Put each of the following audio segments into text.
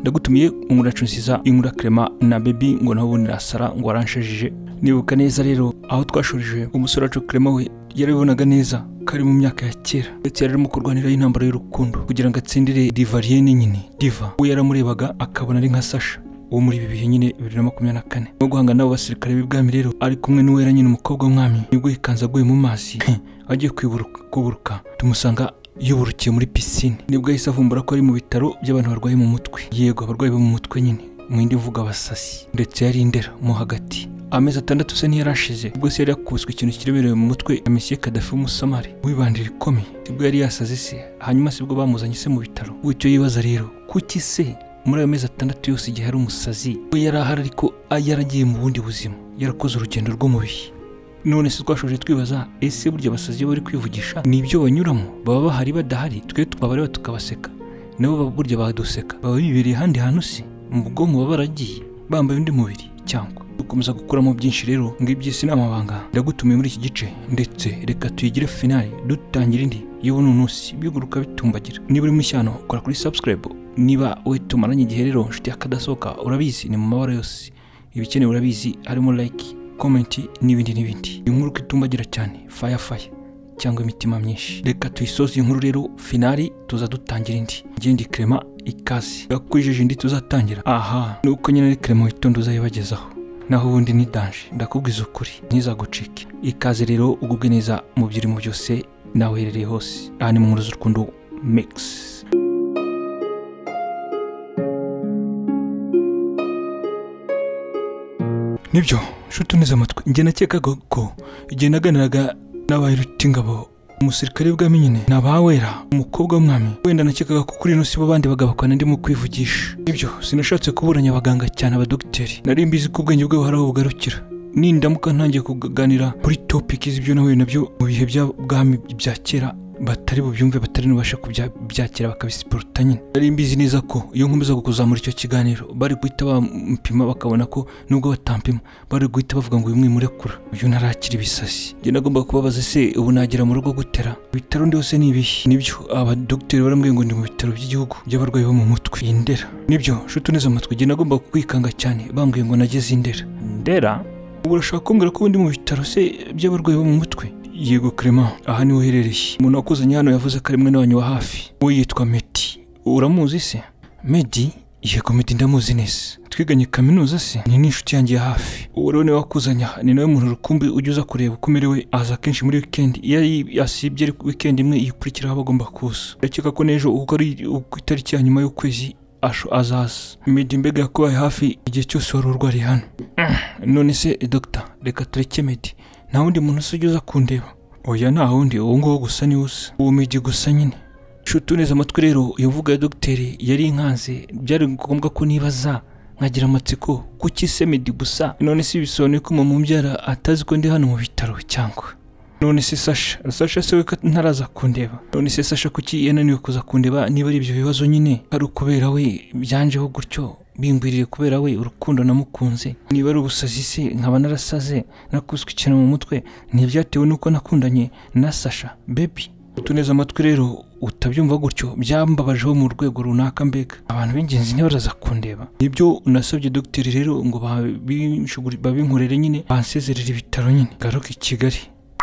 ndagutumiye umuracunsiza inkura Clement na Baby ngo nabundi rasara ngo aranshajije. Nibuka neza rero aho twashorije umusore wacu Clement we yarabibonaga neza kari mu myaka ya kera ndetse yarimo kurwanira intambara y'urukundo kugira ngo atsindire Divarienne nyine Diva. We yaramurebaga akabona ari nka Sasha uwo muri ibi bihe nyine 2024 no guhangana n'abo basirikare b'ibwami rero ari kumwe n'uwera nyine umukobwa w'umwami nibwo ikanza aguye mu mazi agiye kuburuka tumusanga yuburukiye muri piscine. Nibwo yahise avumbura ko ari mu bitaro by'abantu barwaye mu mutwe. Yego abarwayi bo mu mutwe nyine mu yindi mvuga abasasi ndetse yari indera mo hagati. Amezi 6 se ntiyarashize ubwo se yari yakubiswe ikintu kiremereye mu mutwe ya Monsieur Gaddafi w'umusamari wibandira ikomeye. Ubwo yari yasaze se hanyuma se ubwo bamuzanye se mu bitaro. Wicyo yibaza rero kuki se muri ayo mezi 6 yose igihe hari umusazi we yari ahari ariko yaragiye mu bundi buzima yarakoze urugendo rwo mu bihe. None se twashoje twibaza ese burya abasazi bari kwivugisha nibyo banyuramo baba bahari badahari twe twabareba tukabaseka nabo burya baduseka baba bibereye handi hantu se mu bwonko baba baragiye bambaye undi mubiri cyangwa dukomeza gukuramo byinshi rero ng'ibyisi n'amabanga. Ndagutumiye muri iki gice ndetse reka tuyigire finale dutangira indi y'ubununusi biguruka bitumbagira. Niba uri mushyano kora kuri subscribe. Niba we tumaranye igihe rero nshuti yakadasoka urabizi ni mu mabara yose ibikenewe urabizi harimo like comment n'ibindi inkuru kitumbagira cyane fire cyangwa imitima myinshi. Reka tuyisoze inkuru rero finali tuza dutangira indi. Ngende Clement ikazi yakwijeje indi tuzatangira. Aha nuko nyine ari Clement witondo uzayibagezaho naho ubundi ni danger ndakubwiza ukuri ntizagucike. Ikaze rero ugubwe neza mu byiri mu byose nawe herereye hose. Aha ni mu nkuru z'urukundo mix. Nibyo shutu neza amatwi nge nakekaga ko igihe naganiraga n'abayirutingabo umusirikare bw'ami nyine nabawera umukobwa w'umwami wenda nakekaga ko kuri ino si bo bandi bagabakwana ndimo kwivugisha. Nibyo sinashatse kuburanya abaganga cyane abadokiteri nari mbizi ko ubwenge bwabo haraho bugarukira. Nindamuka ntangiye kuganira kuri topic z'ibyo nahuye nabyo mu bihe by'ubwami bya kera batari bubyumve batari nubasha kubyakira bakabisiporta nyine. Nari mbizi neza ko iyo nkomeza kuzamura icyo kiganiro bari guhita bampima bakabona ko nubwo batampima bari guhita bavuga ngo uyu mwimurekura uyu narakira ibisasi. Nge nagomba kubabaza se ubu nagira mu rugo gutera ibitaro ndi hose nibihe. Nibyo abadokiteri barambwiye ngo ndi mu bitaro by'igihugu by'abarwayi bo mu mutwe Indera. Nibyo shutu neza amatwi nge nagomba kwikanga cyane bambwiye ngo nageze Indera. Ubu urashaka kumbwira ko ndi mu bitaro se by'abarwayi bo mu mutwe? Yego Clement aha niho uherereye. Umuntu wakuzanye hano yavuze ko ari mwe n'abanyu wa hafi we yitwa Medi. Uramuzi se? Medi? Yego Medi ndamuzi neza twiganye kaminuza se ni n'inshuti yanjye ya hafi. Uwo rero niwe wakuzanye ni nawe muntu rukumbi ujya kureba uko umerewe aza kenshi muri weekend iyo yasibye weekend imwe ikurikiraho abagomba kuza. Ndakeka ko n'ejo uko ari itariki ya nyuma y'ukwezi azaza. Medi mbega yakubaye hafi igihe cyose wari urwariye hano. None se doctor reka tureke Medi nta wundi muntu usugiza kundeba? Oya nta wundi uwo ngo gusa ni usa uwo Medi gusa nyine. Shutu neza amatwi rero iyo mvuga ya dogiteri yari inkanze byari ngombwa ko nibaza nkagira amatsiko kuki se Medi gusa. None se bisobanuye ko mu mbyara atazi ko ndi hano mu bitaro cyangwa? None se Sasha se we ntaraza kundeba? None se Sasha kuki yananiwe kuza kundeba niba ari ibyo bibazo nyine ari ukubera we byanjeho gutyo bimbwirire kubera we urukundo namukunze? Niba ari ubusazi se nkaba narasaze nakubiswe ikintu mu mutwe ntibyatewe nuko nakundanye na Sasha Baby? Tuneza amatwi rero utabyumva gutyo byambabajeho mu rwego runaka mbega abantu b'ingenzi ntibaraza kundeba. Nibyo unasabye dogiteri rero ngo babinkorere nyine bansezerera ibitaro nyine ngaruke i Kigali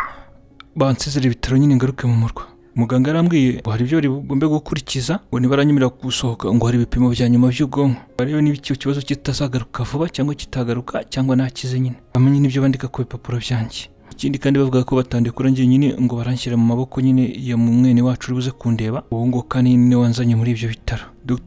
bansezerera ibitaro nyine ngaruke mu murwa. Muganga yarambwiye ngo hari ibyo bari bugombe gukurikiza ngo nibaranyumira gusohoka ngo hari ibipimo bya nyuma by'ubwonko barebe niba icyo kibazo kitazagaruka vuba cyangwa kitagaruka cyangwa nakize nyine amenye n'ibyo bandika ku bipapuro byanjye. Ikindi kandi bavuga ko batandekura ngiye nyine ngo baranshyira mu maboko nyine ya mwene wacu uri buze kundeba ubu ngo kandi ni wanzanye muri ibyo bitaro.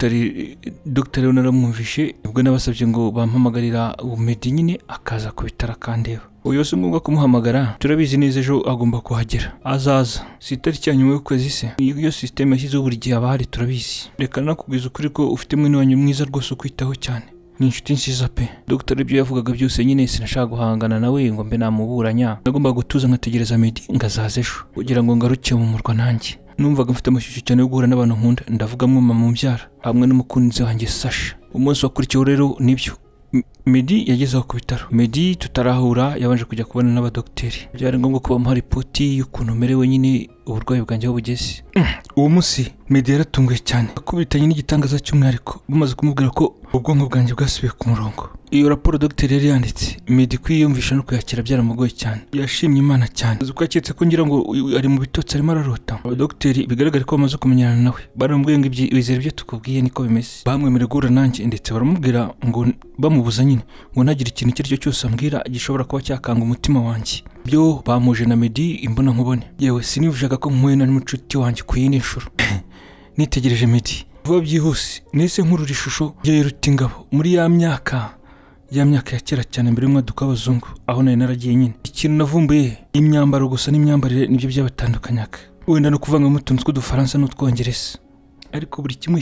Dr. rero naramwumvishe ubwo nabasabye ngo bampamagarira Medi nyine akaza ku bitaro akandeba. Uyu wese ngombwa kumuhamagara turabizi neza ejo agomba kuhagera azaza si itariki ya nyuma y'ukwezi se iyo system yashyizeho buri gihe abahari turabizi. Reka nakubwiza ukuri ko ufite mwe wanyu mwiza rwose ukwitaho cyane ni inshuti nziza pe. Dr. ibyo yavugaga byose nyine sinashaka guhangana nawe ngo mbe namuburanya nagomba gutuza nkategereza Medi ngazaza ejo kugira ngo ngaruke mu murwa nanjye. Numvaga mfite amashyushyu cyane yo guhura n'abantu nkunda ndavuga mwe mama mubyara hamwe n'umukunzi wanjye Sasha. Umunsi wakurikiyeho rero nibyo Meddy yagezeho ku bitaro. Meddy tutarahura yabanje kujya kubona n'abadokiteri. Byari ngombwa ko bamuha ripoti y'ukuntu merewe nyine uburwayi bwanjye bugeze. Uwo munsi Meddy yaratunguye cyane akubitanye n'igitangaza cy'umwihariko bamaze kumubwira ko ubwonko bwanjye bwasubiye ku murongo. Iyo raporo dogiteri yari yanditse Meddy kwiyumvisha no kuyakira byaramugoye cyane. Yashimye Imana cyane. Uko yaketse ko ngira ngo ari mu bitotsi arimo ararota. Abadokiteri bigaragara ko bamaze kumenyana nawe. Baramubwiye ngo ibizere byo tukubwiye niko bimeze. Bamwemerera guhura nanjye ndetse baramubwira ngo bamubuza nyine ngo ntagire ikintu icyo ari cyo cyose ambwira gishobora kuba cyakanga umutima wanjye. Byo bamuje na Meddy imbona nkubone. Yewe sinivujaga ko nkuye na n'umucuti wanjye ku yindi nshuro. Nitegereje Meddy vuba byihuse nese nkurura ishusho ya Rutingabo muri ya myaka ya kera cyane mbere y'umwaduka w'abazungu aho nari naragiye nyine. Ikintu navumbuye imyambaro gusa n'imyambarire nibyo byabatandukanyaga, wenda no kuvanga mu tuntu tw'udufaransa n'utwongereza, ariko buri kimwe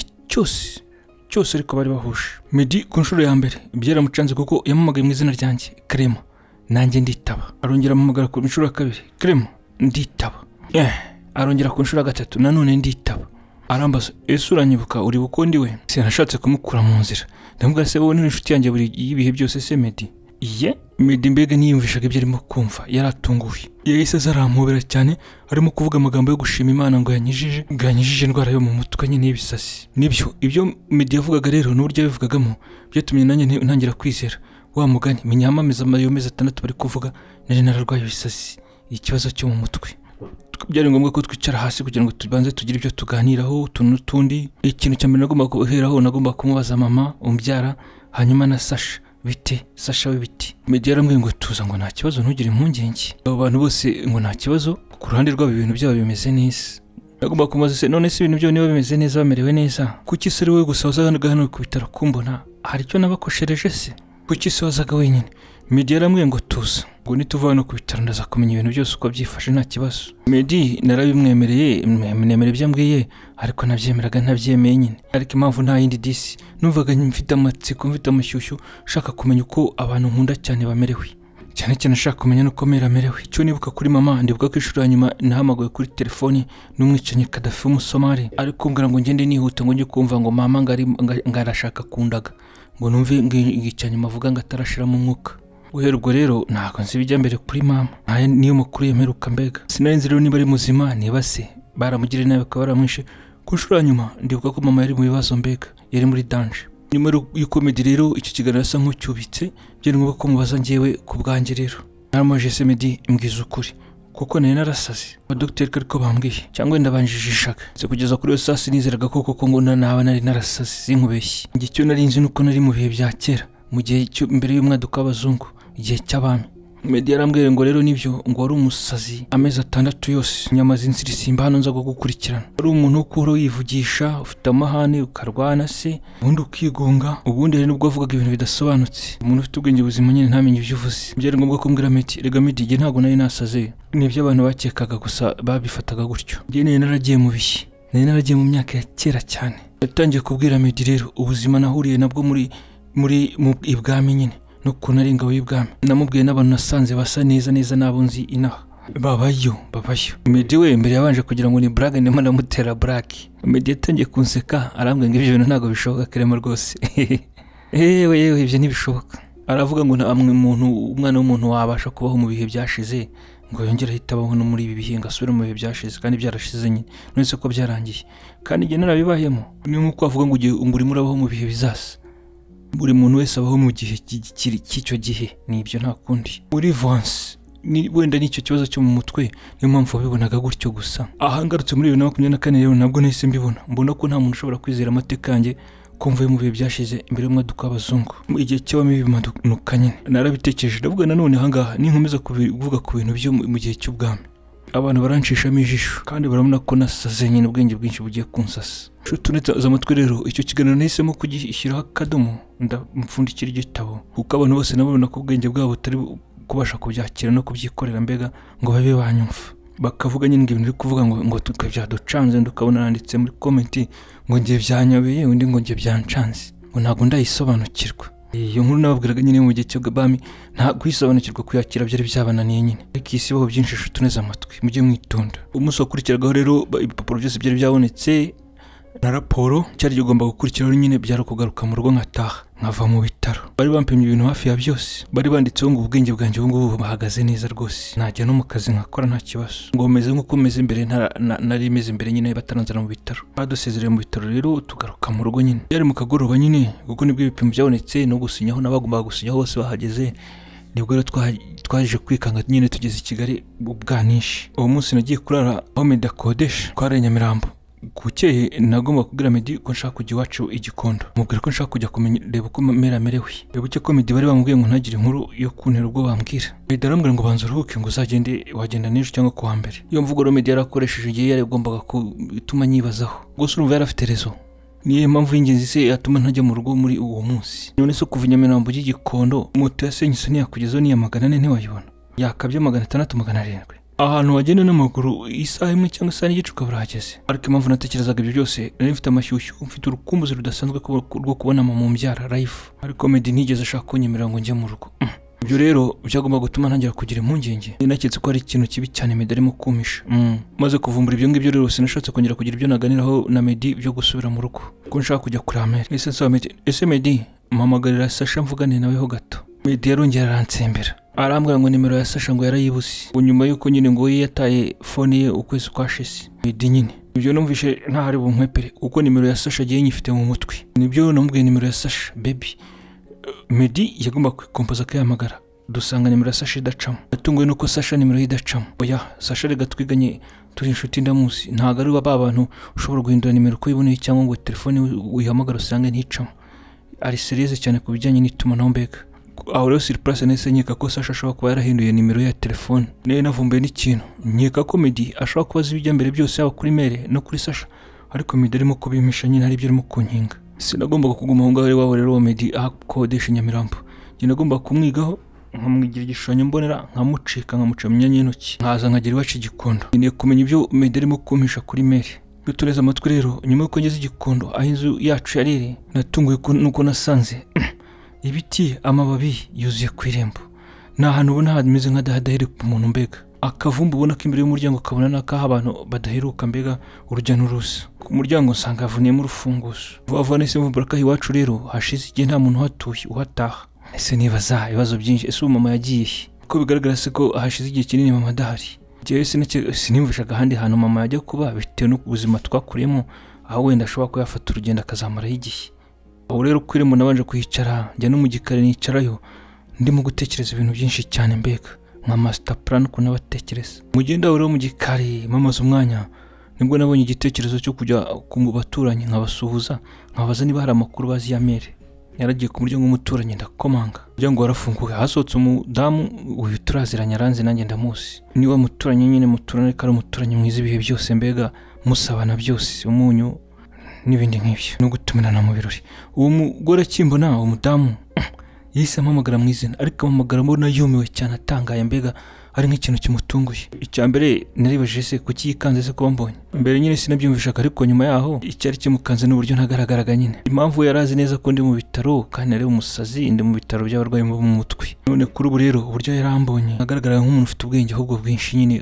cyose ariko bari bahuje. Meddy ku nshuro ya mbere byaramucanze kuko yamamagaye mu izina ryanjye Clement, nanjye nditaba. Arongera amamagara ku nshuro ya kabiri Clement, nditaba. Arongera ku nshuro ya gatatu nanone nditaba. Arambaza ese uranyibuka uri bukondi we? Sinashatse kumukura mu nzira. Ndamubwira se wowe n'inshuti yanjye buri ibihe byose se Meddy? Meddy mbega niyumvishaga ibyo arimo kumva yaratunguye. Yahise azarampobera cyane arimo kuvuga amagambo yo gushima Imana ngo yanyijije indwara yo mu mutwe nyine y'ibisasi. Nibyo ibyo Meddy yavugaga rero n'uburyo yabivugagamo byatumye nanjye ntangira kwizera wa mugani menyamameza amayo mezi 6 bari kuvuga nari nararwaye ibisasi, ikibazo cyo mu mutwe. Byari ngombwa ko twicara hasi kugira ngo tubanze tugire ibyo tuganiraho utuntu n'utundi. Ikintu cyambere nagomba guheraho nagomba kumubaza mama umbyara, hanyuma na Sasha we biti. Meddy yarambwiye ngo tuza ngo nta kibazo ntugire impungenge. Abo bantu bose ngo nta kibazo ku ruhande rwabo ibintu byabo bimeze neza. Nagomba kumubaza se none se ibintu byo niba bimeze neza bamerewe neza, kuki se wowe gusa wazaga hano ku bitaro kumbona hari icyo nabakoshereje se? Kuki se wazaga wenyine? Meddy yarambwiye ngo tuza ngo nituva hano ku bitaro ndaza kumenya ibintu byose uko byifashe nta kibazo. Meddy narabimwemereye nemere byambwiye ariko nabyemeraga ntabyemeye nyine, ariko impamvu nta yindi disi numvaga mfite amatsiko mfite amashyushyu shaka kumenya uko abantu nkunda cyane bamerewe, cyane shaka kumenya nuko merewe. Cyo nibuka kuri mama ndibuka ko ishuri nyuma nahamagaye kuri telefoni n'umwicanyi Kadafi w'Umusomali ariko mbwira ngo ngende nihuta ngo njye kumva ngo mama ngarashaka kundaga ngo numve ngicanye mavuga ngo atarashira mu mwuka. Uherubwo rero ntabwo nzi bijya mbere kuri mama, niyo makuru yemeruka mbega. Sinari rero niba ari muzima niba se baramugire nawe ko baramwishe. Ku nshuro nyuma ndibuka ko mama yari mu bibazo mbega, yari muri danger. Nyuma y'uko Meddy rero icyo kiganiro asa nk'ucyubitse byari ngombwa ko mubaza njyewe ku bwanjye rero. Naramubaje se Meddy mbwiza ukuri kuko nari narasaze. Abadokiteri ariko bambwiye cyangwa ndabanjijishaga se kugeza kuri yo sasi nizeraga koko ngo naba nari narasaze sinkubeshye. Njye cyo nari nzi nuko nari mu bihe bya kera mu gihe cyo mbere y'umwaduka w'abazungu, igihe cy'abami. Meddy yarambwiye ngo rero nibyo ngo wari umusazi amezi 6 yose nyama z'inzirisimba hano nza gukurikirana. Ari umuntu ukuro wivugisha ufite amahane ukarwana se ubundi ukigunga, ubundi hari nubwo avugaga ibintu bidasobanutse. Umuntu ufite ubwenge buzima nyine ntamenye ibyo uvuze. Byari ngombwa ko mbwira Meddy rega Meddy nge ntago nari nasaze, nibyo abantu bakekaga gusa babifataga gutyo. Nge naragiye mu bihe, naragiye mu myaka ya kera cyane. Natangiye kubwira Meddy rero ubuzima nahuriye nabwo muri ibwami nyine no kunari ingabo y'ibwami. Namubwiye n'abantu nasanze basa neza nabo nzi inaha babayo. Meddy we mbere yabanje kugira ngo ni blague ndimo ndamutera blague. Meddy yatangiye kunseka arambwira ngo ibyo bintu ntago bishoboka Clement rwose. Yewe ibyo ntibishoboka. Aravuga ngo umwana w'umuntu wabasha kubaho mu bihe byashize ngo yongera hitabaho no muri ibi bihe ngasubira mu bihe byashize kandi byarashize nyine none ko byarangiye kandi nge narabibahemo. Ni nkuko avuga ngo urimo urabaho mu bihe bizaza. Buri muntu wese abaho mu gihe cy'icyo gihe, nibyo nta kundi. Uri Vance ni wenda n'icyo kibazo cyo mu mutwe niyo mpamvu wabibonaga gutyo gusa. Aha ngarutse muri 2024 rero nabwo nahise mbona ko nta muntu ushobora kwizera amateka yanjye kumva mu bihe byashize imbere y'umwaduka w'abazungu mu gihe cy'abami bimanuka nyine. Narabitekereje ndavuga nanone ahangaha ninkomeza kuvuga ku bintu byo mu gihe cy'ubwami abantu baranshishamo ijisho kandi barabona ko nasaze nyine ubwenge bwinshi bugiye kunsasa. Tunetse amatwi rero icyo kiganiro nahisemo kugishyiraho akadomo ndamupfundikira igitabo kuko abantu bose nabona ko ubwenge bwabo butari kubasha kubyakira no kubyikorera mbega ngo babe banyumva. Bakavuga nyine ibintu uri kuvuga ngo tukwe byaducanze ndukabona nanditse muri comment ngo ngiye byanyabeye undi ngo ngiye byancanze ngo ntago ndayisobanukirwa. Iyo nkuru nababwiraga nyine mu gihe cy'ubwami nta kwisobanukirwa kuyakira byari byabananiye nyine. Ariko isi baho byinshi tuneze amatwi mujye mwitonda. Umunsi wakurikiragaho rero ibipapuro byose byari byabonetse na raporo cyari gigomba gukurikiraho nyine byari kugaruka mu rugo nkataha. nkava mu bitaro. Bari bampimye ibintu hafi ya byose, bari banditseho ngo ubwenge bwanjye ubu ngubu bahagaze neza rwose, najya no mu kazi nkakora nta kibazo, ngo meze nk'uko meze imbere nari meze imbere nyine bataranzana mu bitaro. Badusezereye mu bitaro rero tugaruka mu rugo nyine, yari mu kagoroba nyine kuko nibwo ibipimo byabonetse no gusinyaho n'abagombaga gusinyaho bose bahageze. Nibwo rero twaje kwikanga nyine tugeze i Kigali ubwanishi. Uwo munsi nagiye kurara aho Meddy akodesha kwa Nyamirambo. Kukeye nagomba kubwira Meddy ko nshaka kujya iwacu i Gikondo, mubwira ko nshaka kujya reba uko merewe. Bibuke ko Meddy bari bamubwiye ngo ntagire inkuru yo kuntera ubwo bambwira. Meddy arambwira ngo banza uruhuke ngo uzagende wagenda n'ejo cyangwa kuwa mbere. Iyo mvugo rero Meddy yarakoresheje igihe yaragombaga gutuma nyibazaho. Gusa urumva yarafite rezo. Niyo mpamvu y'ingenzi se yatuma ntajya mu rugo muri uwo munsi. None se kuva Nyamirambo ujya i Gikondo moto yasenyise ntiyakugezaho n'iya 400 ntiwayibona, yakabye 600 700. Ahantu wagenda n'amaguru isaha imwe cyangwa isaha n'igice ukabura hageze. Ariko impamvu natekerezaga ibyo byose nari mfite amashyushyu, mfite urukumbuzi rudasanzwe rwo kubona mama mu mbyara live. Ariko Meddy ntigeze ashaka kunyemerera ngo njye mu rugo. Ibyo rero byagomba gutuma ntangira kugira impungenge. Naketse ko ari ikintu kibi cyane Meddy arimo kumisha. Maze kuvumbura ibyo ngibyo rero sinashatse kongera kugira ibyo naganiraho na Meddy byo gusubira mu rugo, ko nshaka kujya kuri Ameri. Ese nsaba Meddy, ese Meddy mpamagarira Sasha mvugane nawe ho gato. Meddy yarongera aransembera, arambwira ngo nimero ya Sasha ngo yarayibuze, nyuma yuko nyine ngo yataye phone ye ukwezi kwashize. Meddy nyine ibyo numvishe nta hari bunkwepere uko nimero ya Sasha giye nyifite mu mutwe. Nibyo namubwiye nimero ya Sasha baby. Meddy yagomba kwikompoza kayamagara, dusanga nimero ya Sasha idacamo. Natunguwe nuko Sasha nimero idacamo. Oya Sasha rega twiganye turi inshuti ndamuzi, ntago ari abantu ushobora guhindura nimero ko yiboneye cyangwa ngo telefone uyihamagara usange nticamo. Ari serious cyane ku bijyanye n'itumanaho mbega. Aho rero surprise nese nkeka ko Sasha ashobora kuba yarahinduye nimero ya telefone. Nene navumbuye n'ikintu, nkeka ko Meddy ashobora kubaza ibijya mbere byose yaba kuri mail no kuri Sasha, ariko Meddy arimo kubimisha nyine hari ibyo arimo kunkinga. Sinagombaga kuguma aho ngaho iwabo rero Meddy akodesha Nyamirambo. Njye nagomba kumwigaho nkamwigira igishushanyo mbonera, nkamucika nkamuca mu myanya y'intoki, nkaza nkagira iwacu i Gikondo. Ngiye kumenya ibyo Meddy arimo kumisha kuri mail. Bitureza amatwi rero, nyuma yuko ngeze i Gikondo aho inzu yacu yariri, natunguye nuko nasanze ibiti amababi yuzuye ku irembo. Ni ahantu ubona hameze nk'adahadaheruka umuntu mbega. Akavumbu ubona ko imbere y'umuryango kabona n'akaho abantu badaheruka mbega urujya n'uruza. Ku muryango nsanga havuniyemo urufunguzo. Vuba nese mvumbura ko iwacu rero hashize igihe nta muntu uhatuye uhataha. Ese nibaza ibibazo byinshi, ese mama yagiye ko bigaragara se ko hashize igihe kinini mama adahari. Jewe sinimvishaga ahandi hantu mama yajya kuba bitewe no ubuzima twakuriyemo, aho wenda ashobora ko yafata urugendo akazamara igihe. Aho rero kwirimo nabanje kuhicara, njya no mu gikari nicarayo ndimo gutekereza ibintu byinshi cyane mbega nka master plan ko nabatekereza. Mugenda rero mu gikari mamaze umwanya, nibwo nabonye igitekerezo cyo kujya ku baturanyi nkabasuhuza, nkabaza niba hari amakuru bazi ya Mary. Yaragiye ku muryango w'umuturanyi ndakomanga, umuryango warafunguye, hasohotse umudamu uyu turaziranye aranze nanjye ndamuzi. Niba muturanyi nyine muturane kare umuturanyi mwiza ibihe byose mbega musabana byose umunyu n'ibindi nk'ibyo no gutumirana mu birori. Uwo mugore akimbona umudamu yise ampamagara mu izina, ariko ampamagara mbona yumiwe cyane atangaye mbega ari nk'ikintu kimutunguye. Icya mbere naribajije se kuki yikanze se kuba mbonye. Mbere nyine sinabyumvishaga, ariko nyuma yaho icyari kimukanze n'uburyo ntagaragaraga nyine. Impamvu yarazi neza ko ndi mu bitaro kandi ari umusazi, ndi mu bitaro by'abarwayi mu mutwe. None kuri ubu rero uburyo yarambonye agaragara nk'umuntu ufite ubwenge ahubwo bwinshi nyine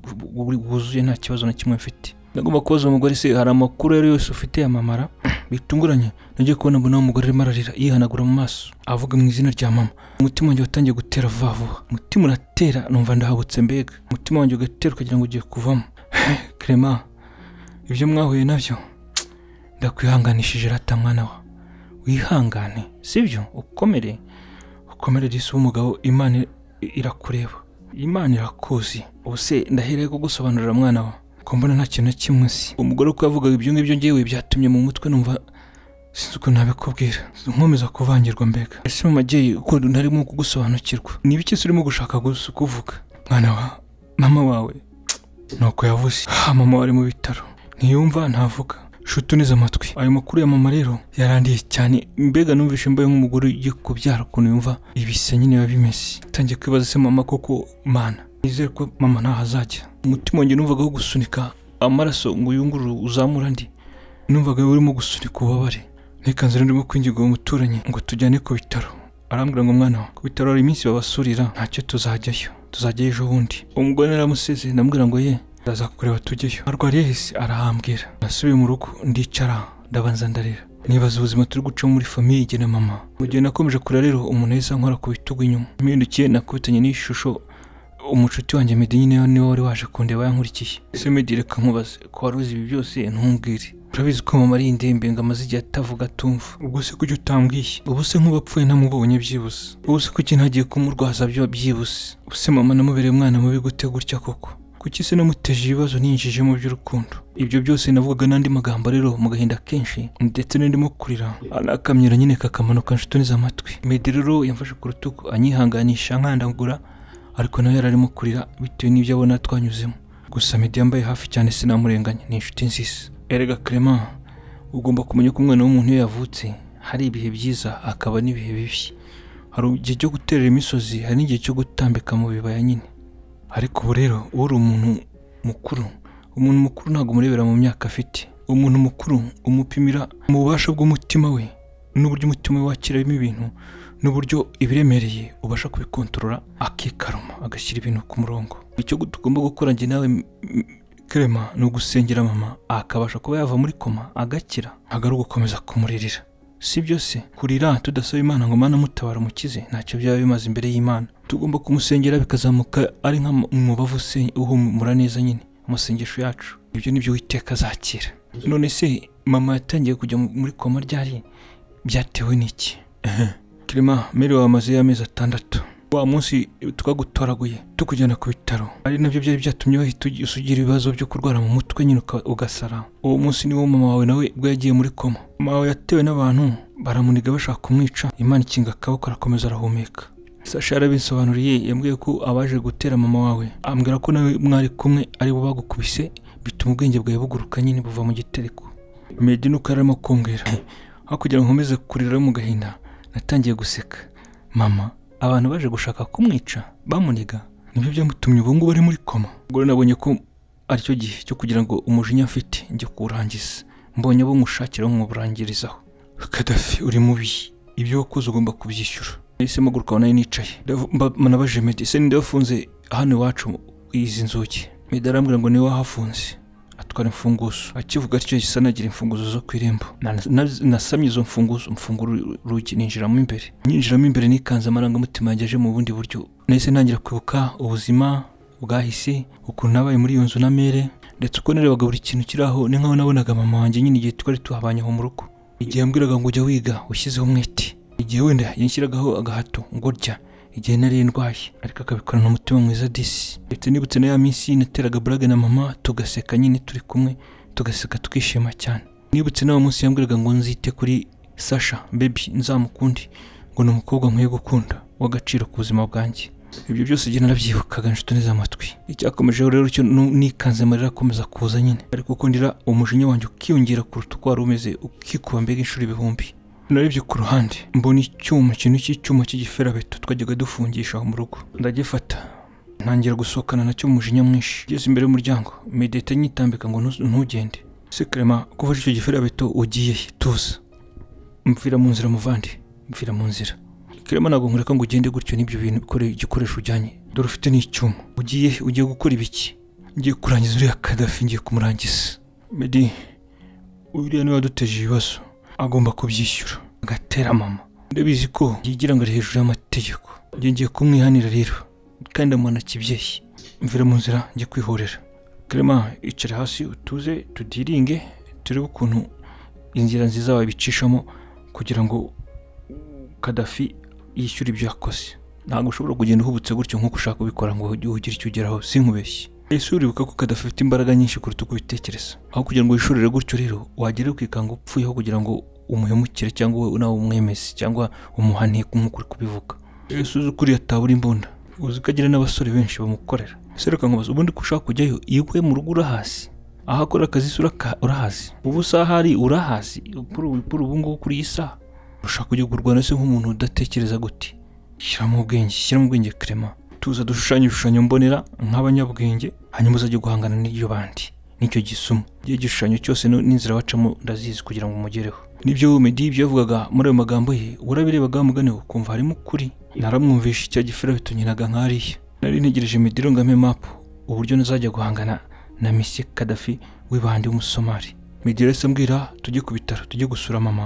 bwuzuye nta kibazo na kimwe mfite. Nagomba kubaza umugore se hari amakuru rero yose ufite yamamara. Bitunguranye nagiye kubona mbona umugore arimo ararira yihanagura mu maso avuga mu izina rya mama. Umutima wanjye watangiye gutera vuba vuba, umutima uratera numva ndahabutse mbega, umutima wanjye ugatera ukagira ngo ugiye kuvamo. Clement, ibyo mwahuye nabyo ndakwihanganishije rata mwana wa, wihangane sibyo, ukomere disi w'umugabo. Imana irakureba, Imana irakuzi. Ubuse ndahereye ko gusobanurira mwana wa ko mbona nta kintu kimwe si. Umugore uko yavugaga ibyo ngibyo ngewe byatumye mu mutwe numva sinzi uko nabikubwira, nkomeza kuvangirwa mbega. Ese mama Jay uko ntarimo kugusobanukirwa, ni ibiki urimo gushaka kuvuga mwana wa? Mama wawe nuko yavuze, mama wari mu bitaro ntiyumva ntavuga. Shutu neza amatwi, ayo makuru ya mama rero yarandiye cyane mbega, numvishe mbaye nk'umugore ugiye kubyara ukuntu yumva ibise nyine babimese. Tangiye kwibaza se mama koko mana, nizere ko mama ntahazajya. Umutima wanjye numvaga gusunika amaraso ngo uyunguru uzamura ndi, numvaga urimo gusunika ubabare. Nikanze ndimo kwingiga umuturanyi ngo tujyane ku bitaro. Arambwira ngo mwana wa, ku bitaro hari iminsi babasurira, ntacyo tuzajyayo ejo bundi. Umugore naramuseze ndambwira ngo ye ndaza kureba tujyeyo. Arwariye hisi arahambwira. Nasubiye mu rugo ndicara ndabanza ndarira. nibaza ubuzima turi guca muri famiye jye na mama. Mu gihe nakomeje kurira rero umuntu yahise ankora ku bitugu inyuma. Mpindukiye nakubitanye n'ishusho umucuti wanjye Meddy nyine niwe wari waje kundeba yankurikiye. Ese Meddy reka nkubaze ko wari uzi ibi byose ntumbwire. Urabizi ko mama ari indembe ngo amaze igihe atavuga atumva. Ubwo se kujya utambwiye? Ubu se nk'ubapfuye namubonye byibuse. Ubu se kuki ntagiye kumurwaza byo byibuse? Ubu se mama namubereye umwana mubi gute gutya koko? Kuki se namuteje ibibazo ninjije mu by'urukundo? Ibyo byose navugaga n'andi magambo rero mu gahinda kenshi ndetse n'indimo kurira. Anakamyira nyine kakamanuka nshutuneza amatwi. Meddy rero yamfashe ku rutugu anyihanganisha nkandagura, ariko nawe yararimo kurira bitewe n'ibyo abona twanyuzemo. Gusa Meddy yambaye hafi cyane sinamurenganya, ni inshuti nziza. Erega Clement, ugomba kumenya ko umwana w'umuntu iyo yavutse hari ibihe byiza akaba n'ibihe bibi. Hari igihe cyo guterera imisozi, hari n'igihe cyo gutambika mu bibaya nyine. Ariko ubu rero uri umuntu mukuru ntabwo umurebera mu myaka afite. Umuntu mukuru umupimira mu bubasha bw'umutima we n'uburyo umutima we wakiramo ibintu n'uburyo ibiremereye ubasha kubikontorora akikaruma agashyira ibintu ku murongo. Icyo tugomba gukora njye nawe Clement ni ugusengera mama akabasha kuba yava muri koma agakira, ntabwo ari ugukomeza kumuririra. Si byose kurira tudasaba Imana ngo Mana mutabara mukize ntacyo byaba bimaze imbere y'Imana. Tugomba kumusengera bikazamuka ari nka mu bavuse uhumura neza nyine amasengesho yacu. Ibyo nibyo Uwiteka azakira. None se mama yatangiye kujya muri koma ryari byatewe n'iki? Clement, Mary wamaze y'amezi 6. Wa munsi twagutoraguye tukujyana ku bitaro, ari nabyo byari byatumye wahita usugira ibibazo byo kurwara mu mutwe nyine ugasara. Uwo munsi niwo mama wawe nawe ubwo yagiye muri koma. Mama wawe yatewe n'abantu baramuniga bashaka kumwica, Imana ikinga akaboko arakomeza arahumeka. Sasha yarabisobanuriye, yambwiye ko abaje gutera mama wawe ambwira ko nawe mwari kumwe ari bo bagukubise bituma ubwenge bwawe buguruka nyine buva mu gitereko. Meddy nuko arimo kongera aho kugira ngo nkomeze kurira mu gahinda natangiye guseka. Mama, abantu baje gushaka kumwica bamuniga nibyo byamutumye ubu ngubu ari muri koma. Ubwo nabonye ko aricyo gihe cyo kugira ngo umujinya mfite njye kurangiza, mbonye abo ngushakira ngo burangirizaho. Kadafi uri mubi, ibyo wakoze ugomba kubyishyura. Nahise maguruka nayo nicaye nabaje Meddy se ninde wafunze hano iwacu izi nzugi? Meddy arambwira ngo niwe wahafunze atwara imfunguzo. Akivuga atyo gisa nagira imfunguzo zo kwirembo. Nasamye izo mfunguzo mfungura urugi ninjiramo imbere nikanze amarangamutima yanjye mu bundi buryo. Nahise ntangira kwibuka ubuzima bwahise, ukuntu nabaye muri iyo nzu na Mere, ndetse uko narebaga buri kintu kiraho ni nkaho nabonaga mama wanjye nyine igihe twari tuhabanye aho mu rugo. Igihe yambwiraga ngo ujya wiga ushyizeho umwete, igihe wenda yanshyiragaho agahato ngo rya, igihe nari ndwaye ariko akabikorana umutima mwiza disi. Ndetse nibutse na ya minsi nateraga burage na mama tugaseka nyine turi kumwe, tugaseka tukishima cyane. Nibutse na wa munsi yambwiraga ngo nzite kuri Sasha baby nzamukundi, ngo ni umukobwa nkwiye gukunda w'agaciro ku buzima bwanjye. Ibyo byose igihe narabyibukaga nshutuneza amatwi. Icyakomeje rero cyo nikanze amarira akomeza kuza nyine, ariko uko ndira umujinya wanjye ukiyongera kuruta uko wari umeze ukikuba mbega inshuro ibihumbi. Narebye ku ruhande mbona icyuma cy'igiferabeto twajyaga dufungisha aho mu rugo. Ndagifata ntangira gusohokana nacyo umujinya mwinshi. Ngeze imbere y'umuryango Meddy ahita anyitambika ngo ntugende. Se Clement, kuva icyo giferabeto ugiye tuza. Mvira mu nzira muvandi, mvira mu nzira. Clement ntabwo nkureka ngo ugende gutyo n'ibyo bintu igikoresho ujyanye. Dore ufite n'icyuma. Ugiye gukora ibiki? Ngiye kurangiza uriya Kadafi, ngiye kumurangiza. Meddy, uriya niwe waduteje ibibazo, agomba kubyishyura agatera mama. Ndabizi ko yigira ngo ari hejuru y'amategeko. Ngiye kumwihanira rero kandi amwana kibyeyi. Mvira mu nzira ngiye kwihorera. Clement, icara hasi utuze tudiringe turebe ukuntu inzira nziza wabicishamo kugira ngo Kadafi yishyura ibyo yakoze. Ntabwo ushobora kugenda uhubutse gutyo nk'uko ushaka kubikora ngo ugire icyo ugeraho, sinkubeshye. Ese uribuka ko Kadafi afite imbaraga nyinshi kuruta uko ubitekereza. Aho kugira ngo wishorere gutyo rero wagera ukikanga upfuyeho kugira ngo umuhemukire cyangwa wowe nawe umwemeze cyangwa umuhaniye nk'uko kubivuga. Ese uzi ukuri yatabura imbunda, uzi ko agira n'abasore benshi bamukorera. Ese reka nkubaza, ubundi ko ushaka kujyayo yiwe mu rugo urahazi, aho akora akazi urahazi, ubu saha ari urahazi ubu ngubu kuri iyi saha ushaka kujya kurwana se nk'umuntu udatekereza gute? Shyiramo ubwenge Clement, tuza dushushanya ibishushanyo mbonera nk'abanyabwenge, hanyuma uzajya guhangana n'iryo bandi. Nicyo gisuma igihe igishushanyo cyose n'inzira wacamo ndazizi kugira ngo umugereho. Nibyo Meddy ibyo yavugaga muri ayo magambo ye urabirebaga mugane ukumva harimo ukuri. Naramwumvisha icya giferabeto nyinaga nkariya. Nari ntegereje Meddy ngo ampe map uburyo nazajya guhangana na Monsieur Kadafi w'ibandi w'umusomali. Meddy rese ambwira tujye ku bitaro tujye gusura mama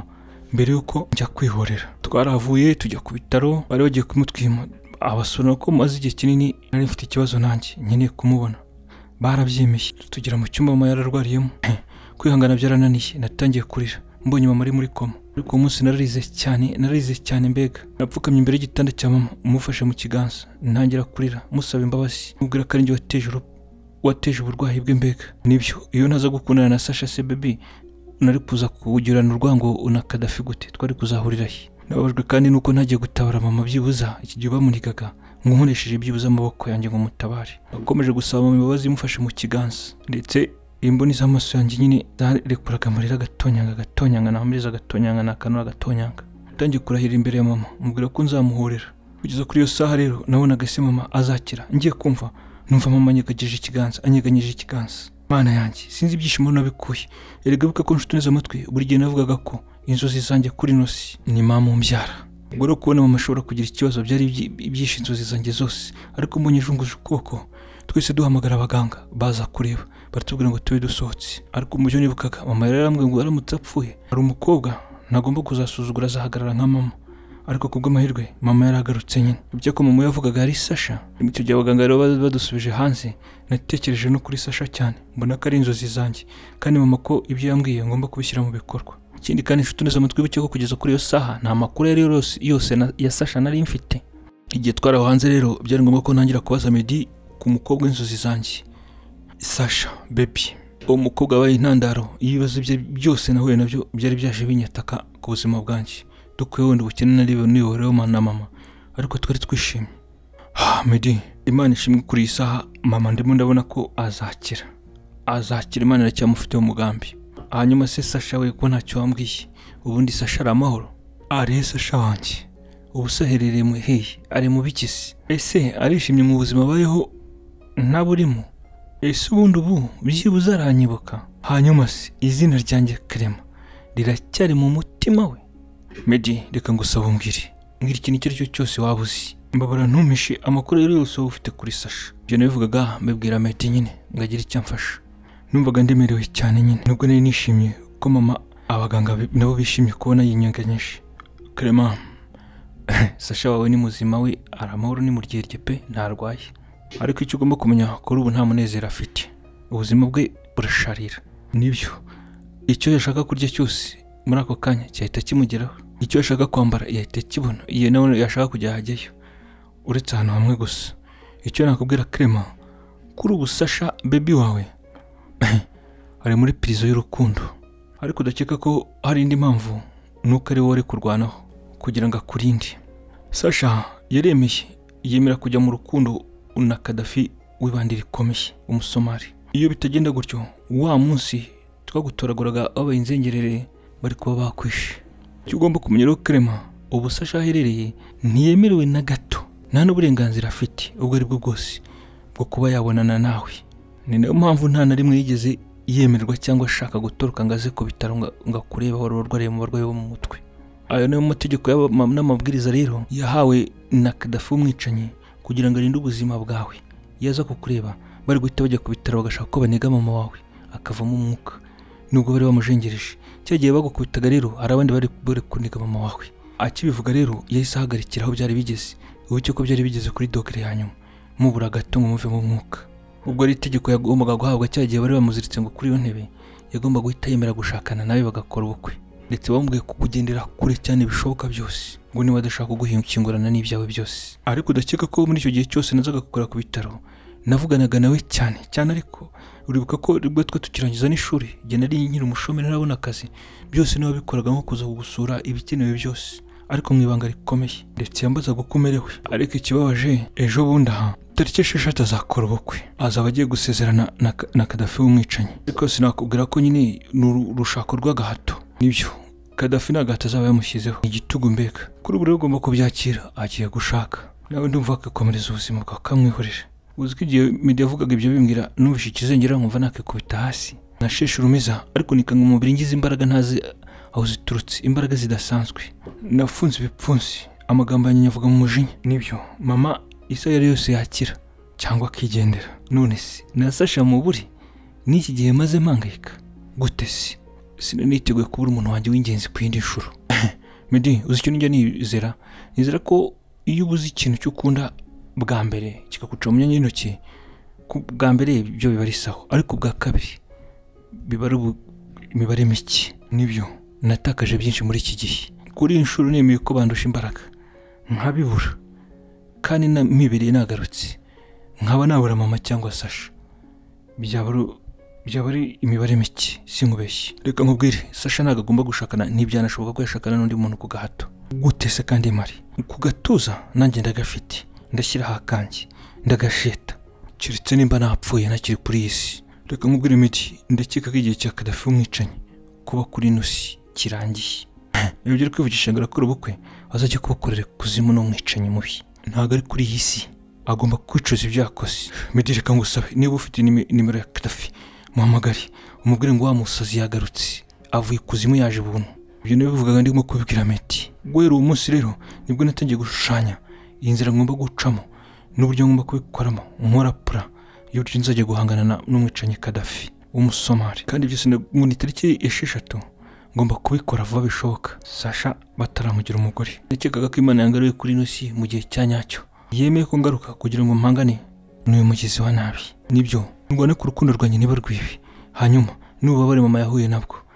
mbere yuko njya kwihorera. Twaravuye tujya ku bitaro, bari bagiye kumutwima, abasura ko maze igihe kinini nari mfite ikibazo nanjye nkeneye kumubona. Barabyemeye tugera mu cyumba mama yararwariyemo. Kwihangana byarananiye, natangiye kurira mbonye mama ari muri koma. Ariko uwo munsi nararize cyane mbega. Napfukamye imbere y'igitanda cya mama, umufashe mu kiganza, ntangira kurira musaba imbabazi, mubwira ko ari njye wateje uburwayi bwe mbega. Nibyo, iyo ntaza gukundana na Sasha se baby, nari kuza kugirana urwango na Kadafi gute, twari kuzahurira he? Nababajwe kandi nuko ntagiye gutabara mama byibuza iki gihe bamunigaga, nkoresheje byibuza amaboko yanjye ngo mutabare. Nakomeje gusaba mama imbabazi mufashe mu kiganza, ndetse imboni z'amaso yanjye nyine zarekuraga amarira agatonyanga nahamiriza agatonyanga nakanura agatonyanga. Natangiye kurahira imbere ya mama, mubwira ko nzamuhorera. Kugeza kuri iyo saha rero nabonaga se mama azakira. Ngiye kumva numva mama anyeganyije ikiganza. Mana yanjye, sinzi ibyishimo nabikuye. Erega buka ko nshuti neza amatwi, buri gihe navugaga ko inzozi zanjye kuri nosi ni mama umbyara. Ubwo rero kubona mama ashobora kugira ikibazo byari ibyishe inzozi zanjye zose. Ariko mbonye junguje ukuboko, twese duhamagara abaganga baza kureba, baratubwira ngo tube dusohotse. Ariko mu byo nibukaga mama yarambwiye ngo aramutse apfuye hari umukobwa ntagomba kuzasuzugura, azahagarara nka mama. Ariko kubw'amahirwe mama yaragarutse nyine. Ibyo ko mama yavugaga ari Sasha, icyo gihe abaganga rero badusubije hanze, natekereje no kuri Sasha cyane, mbona ko ari inzozi zanjye kandi mama ko ibyo yambwiye ngomba kubishyira mu bikorwa. Ikindi kandi nshuti neza amatwi bice ko kugeza kuri iyo saha nta makuru yose ya Sasha nari mfite. Igihe twari hanze rero byari ngombwa ko ntangira kubaza Meddy ku mukobwa w'inzozi zanjye, Sasha baby. Uwo mukobwa wabaye intandaro ibibazo bye byose nahuye nabyo, byari byaje binyataka ku buzima bwanjye. Dukwiye wenda ubukene niyoreho na mama, ariko twari twishimye. Meddy, Imana ishimwe kuri iyi saha mama ndimo ndabona ko azakira. Imana iracyamufiteho umugambi. Hanyuma se Sasha we ko ntacyo wambwiye, ubundi Sasha ari amahoro? Ari Sasha wanjye ubu se aherereye mu hehe, ari mu bikisi? Ese arishimye mu buzima bayeho ntaburimo? Ese ubundi ubu byibuze aranyibuka? Hanyuma se izina ryanjye Clement riracyari mu mutima we? Meddy, reka ngusaba mbwira ikintu icyo ari cyo cyose waba uzi, mbabara ntumishe amakuru yose wowe ufite kuri Sasha. Ibyo nabivugaga mbibwira Meddy nyine ngagira icyo amfasha. Numvaga ndemerewe cyane nyine, nubwo nari nishimiye ko mama abaganga nabo bishimye kubona yinyeganyije. Clement, Sasha wawe ni muzima, we aramahoro ni muryerye pe, ntarwaye. Ariko icyo ugomba kumenya kuri ubu nta munezero afite, ubuzima bwe burasharira. Nibyo, icyo yashaka kurya cyose muri ako kanya cyahita kimugeraho, icyo yashaka kwambara yahita kibona, iyo nawe yashaka kujya hajyayo, uretse ahantu hamwe gusa. Icyo nakubwira Clement, kuri ubu Sasha baby wawe ari muri prison y'urukundo, ariko udakeka ko hari indi mpamvu, nuko ari wowe uri kurwanaho kugira ngo akurinde. Sasha yemera kujya mu rukundo na Kadafi wibandira ikomeye umusomali. Iyo bitagenda gutyo, wa munsi twagutoraguraga abaye inzengerere bari kuba bakwishe. Icyo ugomba kumenya rero Clement, ubu Sasha aherereye ntiyemerewe na gato, nta n'uburenganzira afite ubwo ari bwo bwose bwo kuba yabonana nawe. Ni nayo mpamvu nta na rimwe yigeze yemerwa cyangwa ashaka gutoroka ngo aze ku bitaro ngo akureba wari urwariye mu barwayi bo mu mutwe. Ayo niyo mategeko n'amabwiriza rero yahawe na Kadafi w'umwicanyi kugira ngo arinde ubuzima bwawe. Yaza kukureba bari guhita bajya ku bitaro bagashaka ko banega mama wawe akavamo umwuka, nubwo bari bamujengereje. Cyagiye bagukubitaga rero hari abandi bari kuniga mama wawe. Akibivuga rero yahise ahagarikira aho byari bigeze. Ubu cyo ko byari bigeze kuri dogere ya nyuma, mubura gato ngo muve mu mwuka. Ubwo ari itegeko yagombaga guhabwa, cyagiye bari bamuziritse ngo kuri iyo ntebe yagomba guhita yemera gushakana nawe bagakora ubukwe, ndetse bamubwiye kukugendera kure cyane bishoboka byose, ngo niba adashaka kuguhingurana n'ibyawe byose. Ariko udakeka ko muri icyo gihe cyose nazaga gukora ku bitaro navuganaga nawe cyane. Ariko uribuka ko ribwo twe tukirangiza n'ishuri, igihe nari nkiri umushomeri narabona akazi, byose niba bikoraga nko kuza kugusura ibikenewe byose, ariko mu ibanga rikomeye, ndetse yambaza gukomerewe. Ariko ikibabaje, ejo bundi tariki 6 azakora ubukwe, azaba agiye gusezerana na Kadafi w'umwicanyi. Ariko sinakubwira ko nyine n'urushako rw'agahato. Nibyo, Kadafi n'agahato azaba yamushyizeho igitugu mbega. Kuri ubu rero ugomba kubyakira, agiye gushaka. Nawe ndumva akakomereza ubuzima bwawe kamwihorera. Uzi ko igihe Meddy yavugaga ibyo bimbwira, numvise ikizengera nkumva nakikubita hasi, nasheshe urumiza, ariko nikanga umubiri ngize imbaraga ntazi aho ziturutse, imbaraga zidasanzwe. Nafunze ibipfunsi, amagambo yanjye avuga mu mujinya. Nibyo, mama isa yari yose yakira cyangwa akigendera. None se na Sasha mu buri n'iki gihe maze mpangayika gute se? sinaniteguye kubura umuntu wanjye w'ingenzi ku yindi nshuro. Medi uzi icyo njya nizera ko iyo ubuze ikintu cyo ukunda bwa mbere kikaguca mu myanya y'intoki, bwa mbere ibyo biba ari sawa, ariko bwa kabiri biba ari imibare mike. Nibyo natakaje byinshi muri iki gihe. Kuri iyi nshuro nemeye ko bandusha imbaraga nkabibura, kandi mibereye nagarutse nkaba nabura mama cyangwa Sasha, byaba ari imibare mike sinkubeshye. Reka nkubwire, Sasha ntabwo agomba gushakana, ntibyanashoboka ko yashakana n'undi muntu ku gahato. Gute se kandi mari ku gatuza nanjye ndagafite, ndashyiraho akanjye ndagasheta, keretse nimba napfuye ntakiri kuri iyi si. Reka nkubwire Medi, ndakeka ko igihe cya Kadafi umwicanyi kuba kuri ino si kirangiye. Iyo uri kwivugisha ngo arakora ubukwe azajya kubukorera kuzimu n'umwicanyi mubi, ntabwo ari kuri iyi si, agomba kwicuza ibyo yakoze. Medi reka ngusabe, niba ufite nimero ya Kadafi muhamagare umubwire ngo wa musazi yagarutse avuye kuzimu yaje buntu. Ibyo nabivugaga ndimo kubibwira Medi. Guhera uwo munsi rero nibwo natangiye gushushanya iyi nzira ngomba gucamo n'uburyo ngomba kubikoramo, nkora pura y'uburyo nzajya guhangana n'umwicanyi Kadafi w'Umusomali. Kandi byose ngo itariki 6 ngomba kubikora vuba bishoboka, Sasha bataramugira umugore. Nakekaga ko Imana yangaruye kuri ino si mu gihe cya nyacyo, yemeye ko ngaruka kugira ngo mpangane n'uyu mugizi wa nabi. Nibyo ndwane ku rukundo rwanjye niba rwibi, hanyuma n'ububabare mama yahuye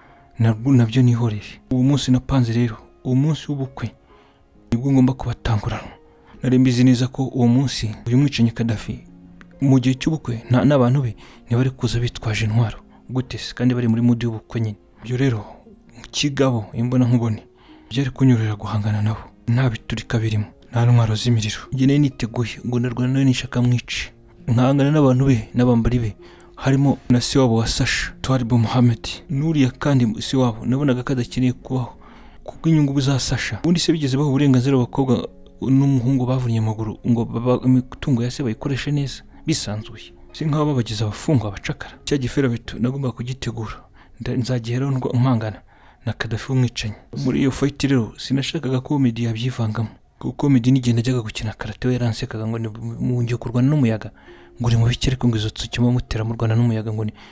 nabyo nihorere. Uwo munsi napanze rero, uwo munsi w'ubukwe nibwo ngomba kubatangurana. Nari mbizi neza ko uwo munsi uyu mwicanyi Kadafi mu gihe cy'ubukwe n'abantu be ntibari kuza bitwaje intwaro. Gute se kandi bari muri mudi y'ubukwe nyine? Ibyo rero kigabo imbona nkubone byari kunyurira guhangana nabo, nta biturika birimo, nta ntwaro z'imiriro. Njye nari niteguye ngo ndarwana nawe nishaka mwice, nkahangana n'abantu be n'abambari be, harimo na se wabo wa Sasha Twaribu Mohamed. Nuriya kandi se wabo nabonaga kadakeneye kubaho kubw'inyungu za Sasha. Ubundi se bigeze baho uburenganzira abakobwa n'umuhungu bavunye amaguru ngo imitungo ya se bayikoreshe neza bisanzuye, si nk'aho babagize abafungwa abacakara. Cya gifera bitu nagomba kugitegura, nzagiheraho mpangana na Kadafi umwicanyi. Muri iyo fight rero sinashakaga ko Medi yabyivangamo, kuko Medi nigenda ajyaga gukina karate we yaransekaga ngo ngiye kurwana n'umuyaga, ngo uri mu bike ariko ngo izo tsukimo mutera mu Rwanda n'umuyaga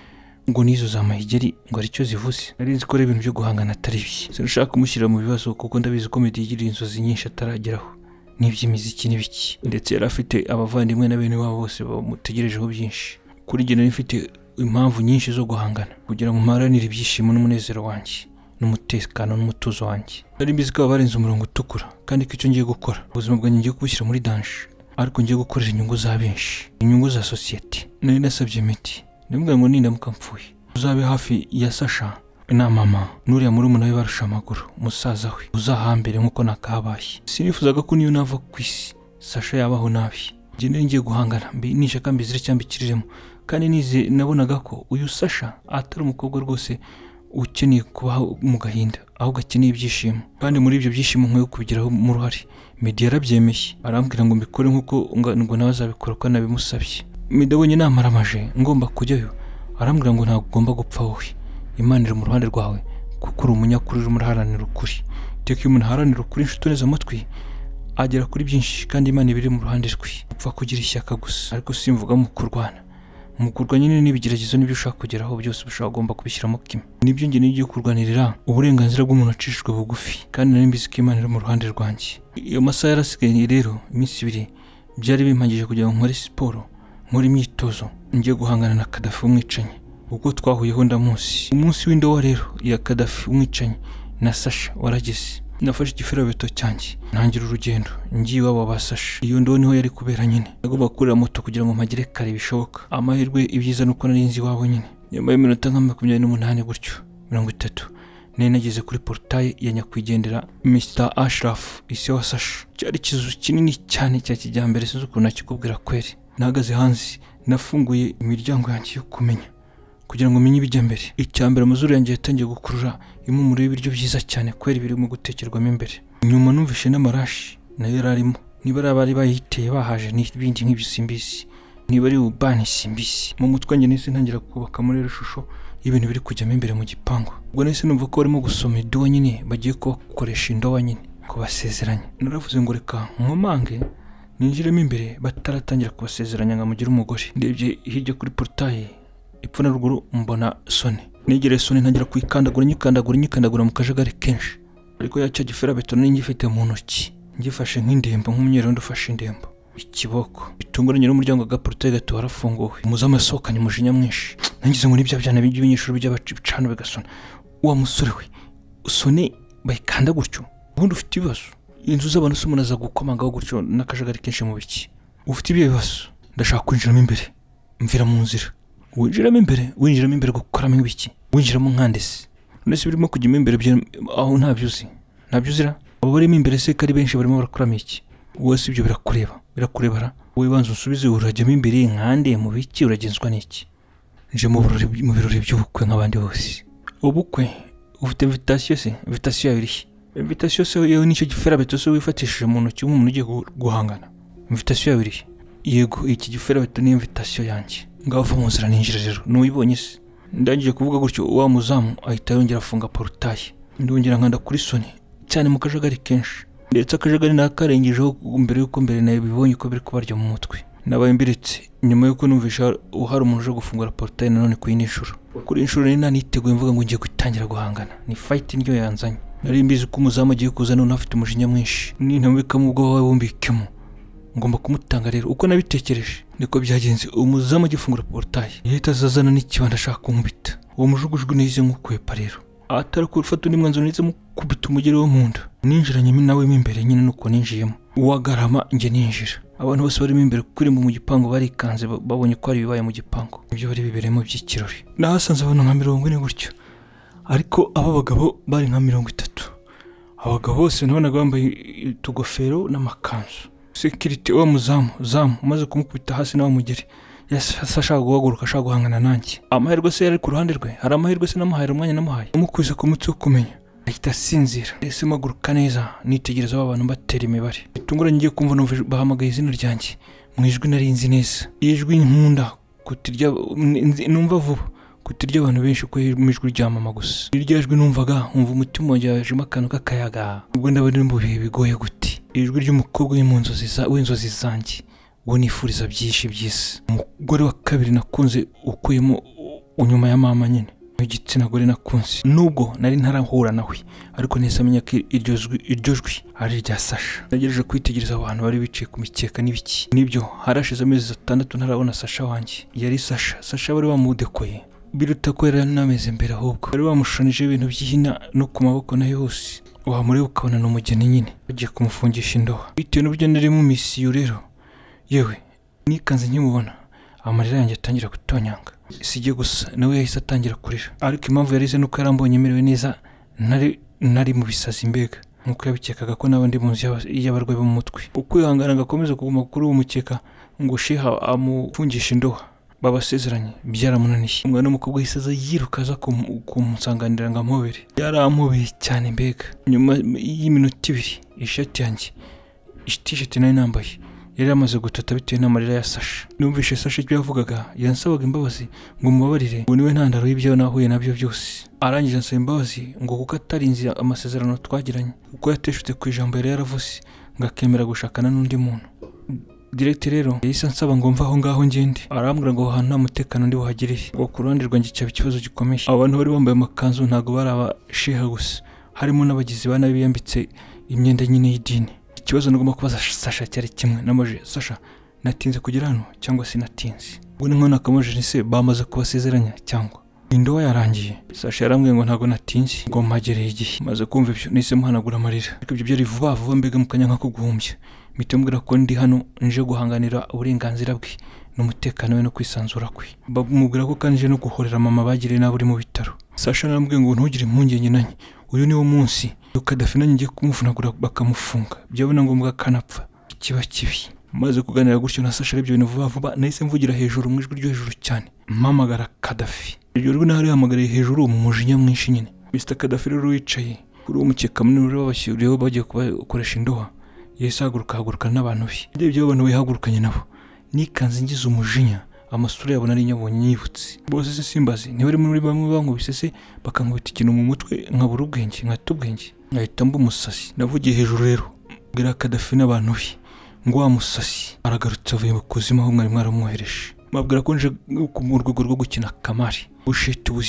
ngo nizo za mahigeri ngo aricyo zivuze. Nari nzi ko ari ibintu byo guhangana atari bye, sinashaka kumushyira mu bibazo kuko ndabizi ko Medi yigira inzozi nyinshi atarageraho n'iby'imiziki n'ibiki, ndetse yari afite abavandimwe na bene wabo bose bamutegerejeho byinshi. Kuri njye nari mfite impamvu nyinshi zo guhangana kugira ngo mparanire ibyishimo n'umunezero wanjye n'umutekano n'umutuzo wanjye. Nari mbizi ko barenze umurongo utukura, kandi ko icyo ngiye gukora ubuzima bwanjye ngiye kubushyira muri danger, ariko ngiye gukorera inyungu za benshi, inyungu za society. Nari nasabye Medi, ndamubwira ngo nindamuka mpfuye uzabe hafi ya Sasha na mama n'uriya murumuna we barusha amaguru musaza we, uzahambere nk'uko nakabaye. Sinifuzaga ko niyo nava ku isi Sasha yabaho nabi. Njye nari ngiye guhangana nishaka mbizire cyangwa ikiriremo, kandi nabonaga ko uyu Sasha atari umukobwa rwose ukeneye kubaho mu gahinda, ahubwo akeneye ibyishimo. Kandi muri ibyo byishimo nkwiye kubigiraho mu ruhare. Medi yarabyemeye, arambwira ngo mbikore nk'uko ngo nawe azabikora uko nabimusabye. Medi abonye namaramaje ngomba kujyayo, arambwira ngo ntabwo ugomba gupfa wowe, Imana iri mu ruhande rwawe kuko uri umunyakuri, uri muraharanira ukuri. Iteka iyo umuntu aharanira ukuri inshuti neza amatwi agera kuri byinshi, kandi Imana ibiri mu ruhande rwe. Upfa kugira ishyaka gusa, ariko simvuga mu kurwana. Mu kurwanya nyine n'ibigeragezo n'ibyo ushaka kugeraho byose ushaka kubishyiramo kimwe. Nibyo njye nigiye kurwanirira uburenganzira bw'umuntu acishijwe bugufi, kandi nari mbizi ko Imana iri mu ruhande rwanjye. Iyo masaha yarasigaye rero iminsi 2 byari bimpagije kugira ngo nkore siporo, nkore imyitozo, ngiye guhangana na Kadafi umwicanyi. Ubwo twahuyeho ndamunsi, umunsi w'indowa rero ya Kadafi umwicanyi na Sasha warageze. Nafashe igiferabeto cyanjye ntangira urugendo ngiye iwabo ba Sasha. Iyo ndo niho yari kubera nyine, nagomba kurira moto kugira ngo mpagire kare bishoboka. Amahirwe ibyiza nuko nari nzi iwabo nyine. Nyuma y'iminota nka 28 gutyo 30 nari nageze kuri portail ya nyakwigendera Mr Ashraf ise wa Sasha. Cyari kizu kinini cyane cya kijyambere, sinzi ukuntu nakikubwira kweri. Nahagaze hanze nafunguye imiryango yanjye yo kumenya kugira ngo menye ibijya mbere. Icyambere amazuru yanjye yatangiye gukurura impumuro y'ibiryo byiza cyane kweri birimo gutekerwamo imbere. Nyuma numvishe n'amarashi nayo yararimo, niba bari bayiteye bahaje n'ibindi nk'ibyo simbisi, niba ari ubani simbisi. Mu mutwe njye nise ntangira kubaka muri ishusho y'ibintu biri kujyamo imbere mu gipango. Ubwo nise numva ko barimo gusoma idowa nyine, bagiye kubakoresha indowa nyine kubasezeranya. Naravuze ngo reka nkomange ninjiremo imbere bataratangira kubasezeranya ngo mugire umugore. Ndebye hirya kuri portail ipfuna ruguru mbona Sone nigere Soni ntangira nyikandagura mu kajagari kenshi ariko yaca giferabeto n'ingifite mu ntoki ngifashe nk'indembo nk'umweru ndufashe indembo ikiboko bitunguranye n'umuryango ga portail gato warafunguwe umuzamu yasohokanye umujinya mwinshi nangize ngo nibyo byana by'ibinyeshuri by'abacano bigasona wa musore we Soni bayikanda gutyo ubundi ufite ibibazo inzu z'abantu se umuntu aza gukomangaho gutyo n'akajagari kenshi mu biki ufite ibyo bibazo ndashaka kwinjiramo imbere mvira mu nzira winjiramo imbere gukoramo ibiki winjiramo nkandese nese birimo kujyamo imbere aho ntabyuzira abo barimo imbere se kari benshi barimo barakoramo iki wose ibyo birakurebara wowe banza usubize urajyamo imbere nkande mu biki uragenzwa n'iki nje mu birori by'ubukwe nk'abandi bose ubukwe ufite invitation yabiri invitation se yewe nicyo giferabeto se wifatishije mu ntoki umuntu ugiye guhangana invitation yabiri yego iki giferabeto ni invitation yanjye ngaho mu nzira ninjira rero n'uyibonye se ndangije kuvuga gutyo wa muzamu ahita yongera afunga portail ndongera nkanda kuri Soni cyane mu kajagari kenshi ndetse akajagari nakarengejeho mbere nayo bibonye ko biri kubarya mu mutwe nabaye mbiretse nyuma yuko numvisha uhari umuntu uje gufungura portail nanone ku inishuro kuri inshuro ni naniteguye mvuga ngo ngiye gutangira guhangana ni fight ndyo yanzanye nari mbizi ko umuzamu agiye kuzana unafite umujinya mwinshi nintamubikamo ubwo wawe bumbikemo ngomba kumutanga rero uko nabitekereje niko byagenze umuzamu agifungura portail yita azazana n'ikibanda ashaka kunkubita uwo mujugujwe nize nk'ukwepa rero atari kurufata undi mwanzo nize mukubita umugere wo munda ninjiranye nawe imbere nyine nuko ninjiyemo uwagarama nge ninjira abantu bose barimo imbere kuri mu gipango barikanze babonye ko ari bibaye mu gipango ibyo bari biberemo by'ikirori nahasanze abantu nka 40 gutyo ariko aba bagabo bari nka 30 abagabo bose nabonaga bambaye utugofero n'amakanzu security wa muzamu umaze kumukubita hasi nawe mugere yashaka guhaguruka ashaka guhangana nanjye amahirwe se yari ku ruhande rwe hari amahirwe se namuhaye umwanya namuhaye umukwiza ku mutsi wo kumenya ahita asinzira ese maguruka neza nitegereza abantu batera imibare bitunguranye ngiye kumva bahamagaye izina ryanjye mu ijwi narinzi neza ijwi nkunda kutirya numva vuba kutirya abantu benshi ko mu ijwi ryamama gusa iryo jwi numvaga umva umutima wajemo akantu k'akayaga ubwo ndabona mu bihe bigoye gute ijwi ry'umukobwa w'inzozi zanjye uwo nifuriza byinshi by'isi umugore wa kabiri nakunze ukuyemo unyuma ya mama nyine igitsina gore nakunze nubwo nari ntarahura nawe ariko neza amenya ko iryo jwi ari rya Sasha nagereje kwitegereza abantu bari bicaye ku mikeka n'ibiki nibyo harashize amezi 6 ntarabona Sasha wanjye yari Sasha bari bamudekoye biruta ko yari nameze mbere ahubwo bari bamushonije ibintu by'ihina no ku maboko nayo hose wamureba ukabona n'umugeni nyine bagiye kumufungisha indoha bitewe n'uburyo nari mu misiyo rero yewe nikanze nkimubona amarira yanjye atangira gutonyanga sije gusa nawe yahise atangira kurira ariko impamvu yarize nuko yarambonye merewe neza nari mu bisazi mbega nkuko yabikekaga ko nabandi mu nzu y'abarwayi bo mu mutwe uko yihangana gakomeza kuguma kuri uwo mukeka ngo sheha amufungisha indoha babasezeranye byaramunaniye umwana w'umukobwa yisaza yirukaza kumusanganira ngo amubere yarampobeye cyane mbega nyuma y'iminota 2 ishati yanjye t-shirt nayo nambaye yari amaze gutata bitewe n'amarira ya Sasha numvishe Sasha ibyo yavugaga yansabaga imbabazi ngo mubabarire ngo niwe ntandaro y'ibyo nahuye nabyo byose arangije ansaba imbabazi ngo kuko atarinzi amasezerano twagiranye kuko yateshutse ku ijambo yari yaravuze ngo akemera gushakana n'undi muntu directeur rero yahise ansaba ngo mva aho ngaho ngende arambwira ngo ahantu nta mutekano ndi buhagirire ngo ku ruhande rwanjye cyaba ikibazo gikomeye abantu bari bambaye amakanzu ntago bari abasheha gusa harimo n'abagizi ba nabi biyambitse imyenda nyine y'idini ikibazo nagomba kubaza Sasha cyari kimwe namaje Sasha natinze kugera hano cyangwa sinatinze ubwo none akamoje nise bamaze kubasezeranya cyangwa indowa yarangiye Sasha yarambwiye ngo ntago natinze ngo mpagereye igihe maze kumva ibyo nise muhanagura amarira ariko ibyo byari vuba mbega mukanya nka kuguhumbya mitembwira ko ndi hano nje guhanganira uburenganzira bwe n'umutekano we no kwisanzura kwe bamubwira ko kanje no guhorera mama bagire nabo uri mu bitaro Sasha narambwiye ngo ntugire impungenge nanyi uyu niwo munsi Kadafi nanjye ngiye kumuvunagura bakamufunga byabona ngombwa kanapfa kiba kibi maze kuganira gutyo na Sasha ibyo bintu vuba nahise mvugira hejuru mu ijwi ryo hejuru cyane mpamagara Kadafi iryo rwo nari hamagariye hejuru mu mujinya mwinshi nyine Mr Kadafi rero wicaye kuri uwo mukeka munini w'abashyiriyeho bagiye gukoresha indoha yahise haguruka n'abantu be ibyo abantu bihagurukanye nabo nikanze ngize umujinya amasura yabo nari nyabonye nyibutse bose se simbazi ntibari muri bamwe bankubise se bakankubita ikintu mu mutwe nkabura ubwenge nkatubwenge nkahita mba umusasi navugiye hejuru rero mbwira Kadafi n'abantu be ngo wa musasi aragarutse avuye mu kuzimu aho mwari mwaramwohereje mabwira ko nje mu rwego rwo gukina kamari ushita ubuzima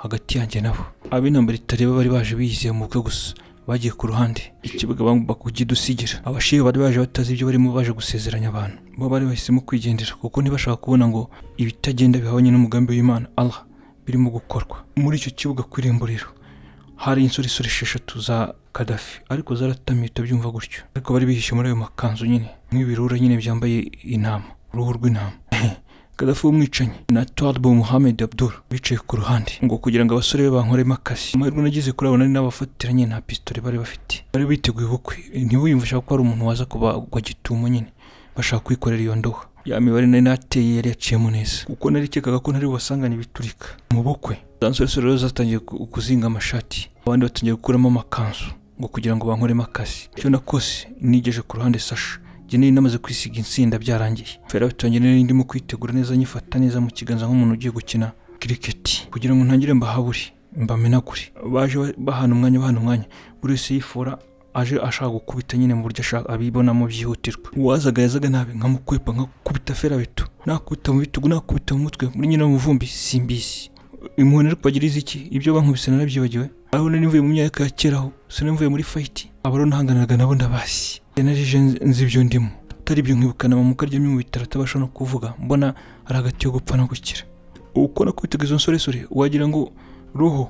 hagati yanjye nabo. Ab'intambara itareba bari baje biyiziye mu bukwe gusa, bagiye ku ruhande ikibuga bakugidusigira. Abashiye bari baje batazi ibyo barimo, baje gusezeranya abantu. Bo bari bahisemo kwigendera kuko ntibashaka kubona ngo ibitagenda bihabanye n'umugambi w'Imana Allah birimo gukorwa. Muri icyo kibuga kw'iremborero hari insoresore 6 za Gaddafi, ariko zaratamiye utabyumva gutyo, ariko bari bihishe muri ayo makanzu nyine nk'ibirura nyine byambaye intama, uruhu rw'intama. Gaddafi w'umwicanyi na Twadbo Mohamed Abdul bicaye ku ruhande ngo kugira ngo abasore be bankoremo akasi. Amahirwe nagize kuri abo nari n'abafatiranye nta pistole bari bafite, bari biteguye ubukwe. Ntibiyumvisha ko ari umuntu waza kubagwa gitumo nyine bashaka kwikorera iyo ndoha. Ya mibare nari nateye yari yaciyemo neza kuko nari kekaga ko ntari basangane biturika mu bukwe. Dansore rero zatangiye kuzinga amashati, abandi batangiye gukuramo amakanzu ngo kugira ngo bankoremo akasi. Cyo nakose nigeje ku ruhande Sasha, Jeni namaze kwisiga insinda byarangiye. Fera bitangiye ndimo kwitegura neza, nyifata neza mu kiganza nk'umuntu ugiye gukina cricket kugira ngo ntangire mbahaburi mbamenagure. Baje bahana umwanya buri wese yifora aje ashaka gukubita nyine mu buryo ashaka abibonamo byihutirwa. Uwazaga yazaga nabi nkamukwepa nkakubita Fera bitu, nakubita mu bitugu, nakubita mu mutwe muri nyina mu vumbi simbisi. Impuhwe ari kubagiriza iki? Ibyo bankubise narabyibagiwe. Aho nari mvuye mu myaka ya keraho, sinamvuye muri fight. Abaro ntanganaga nabo ndabasi. Yanarije nzi ibyo ndimo, atari byo nkibukana mu karyo mu bitaro atabasha no kuvuga, mbona ari hagati yo gupfa no gukira. Uko nakubitaga izo nsoresore wagira ngo roho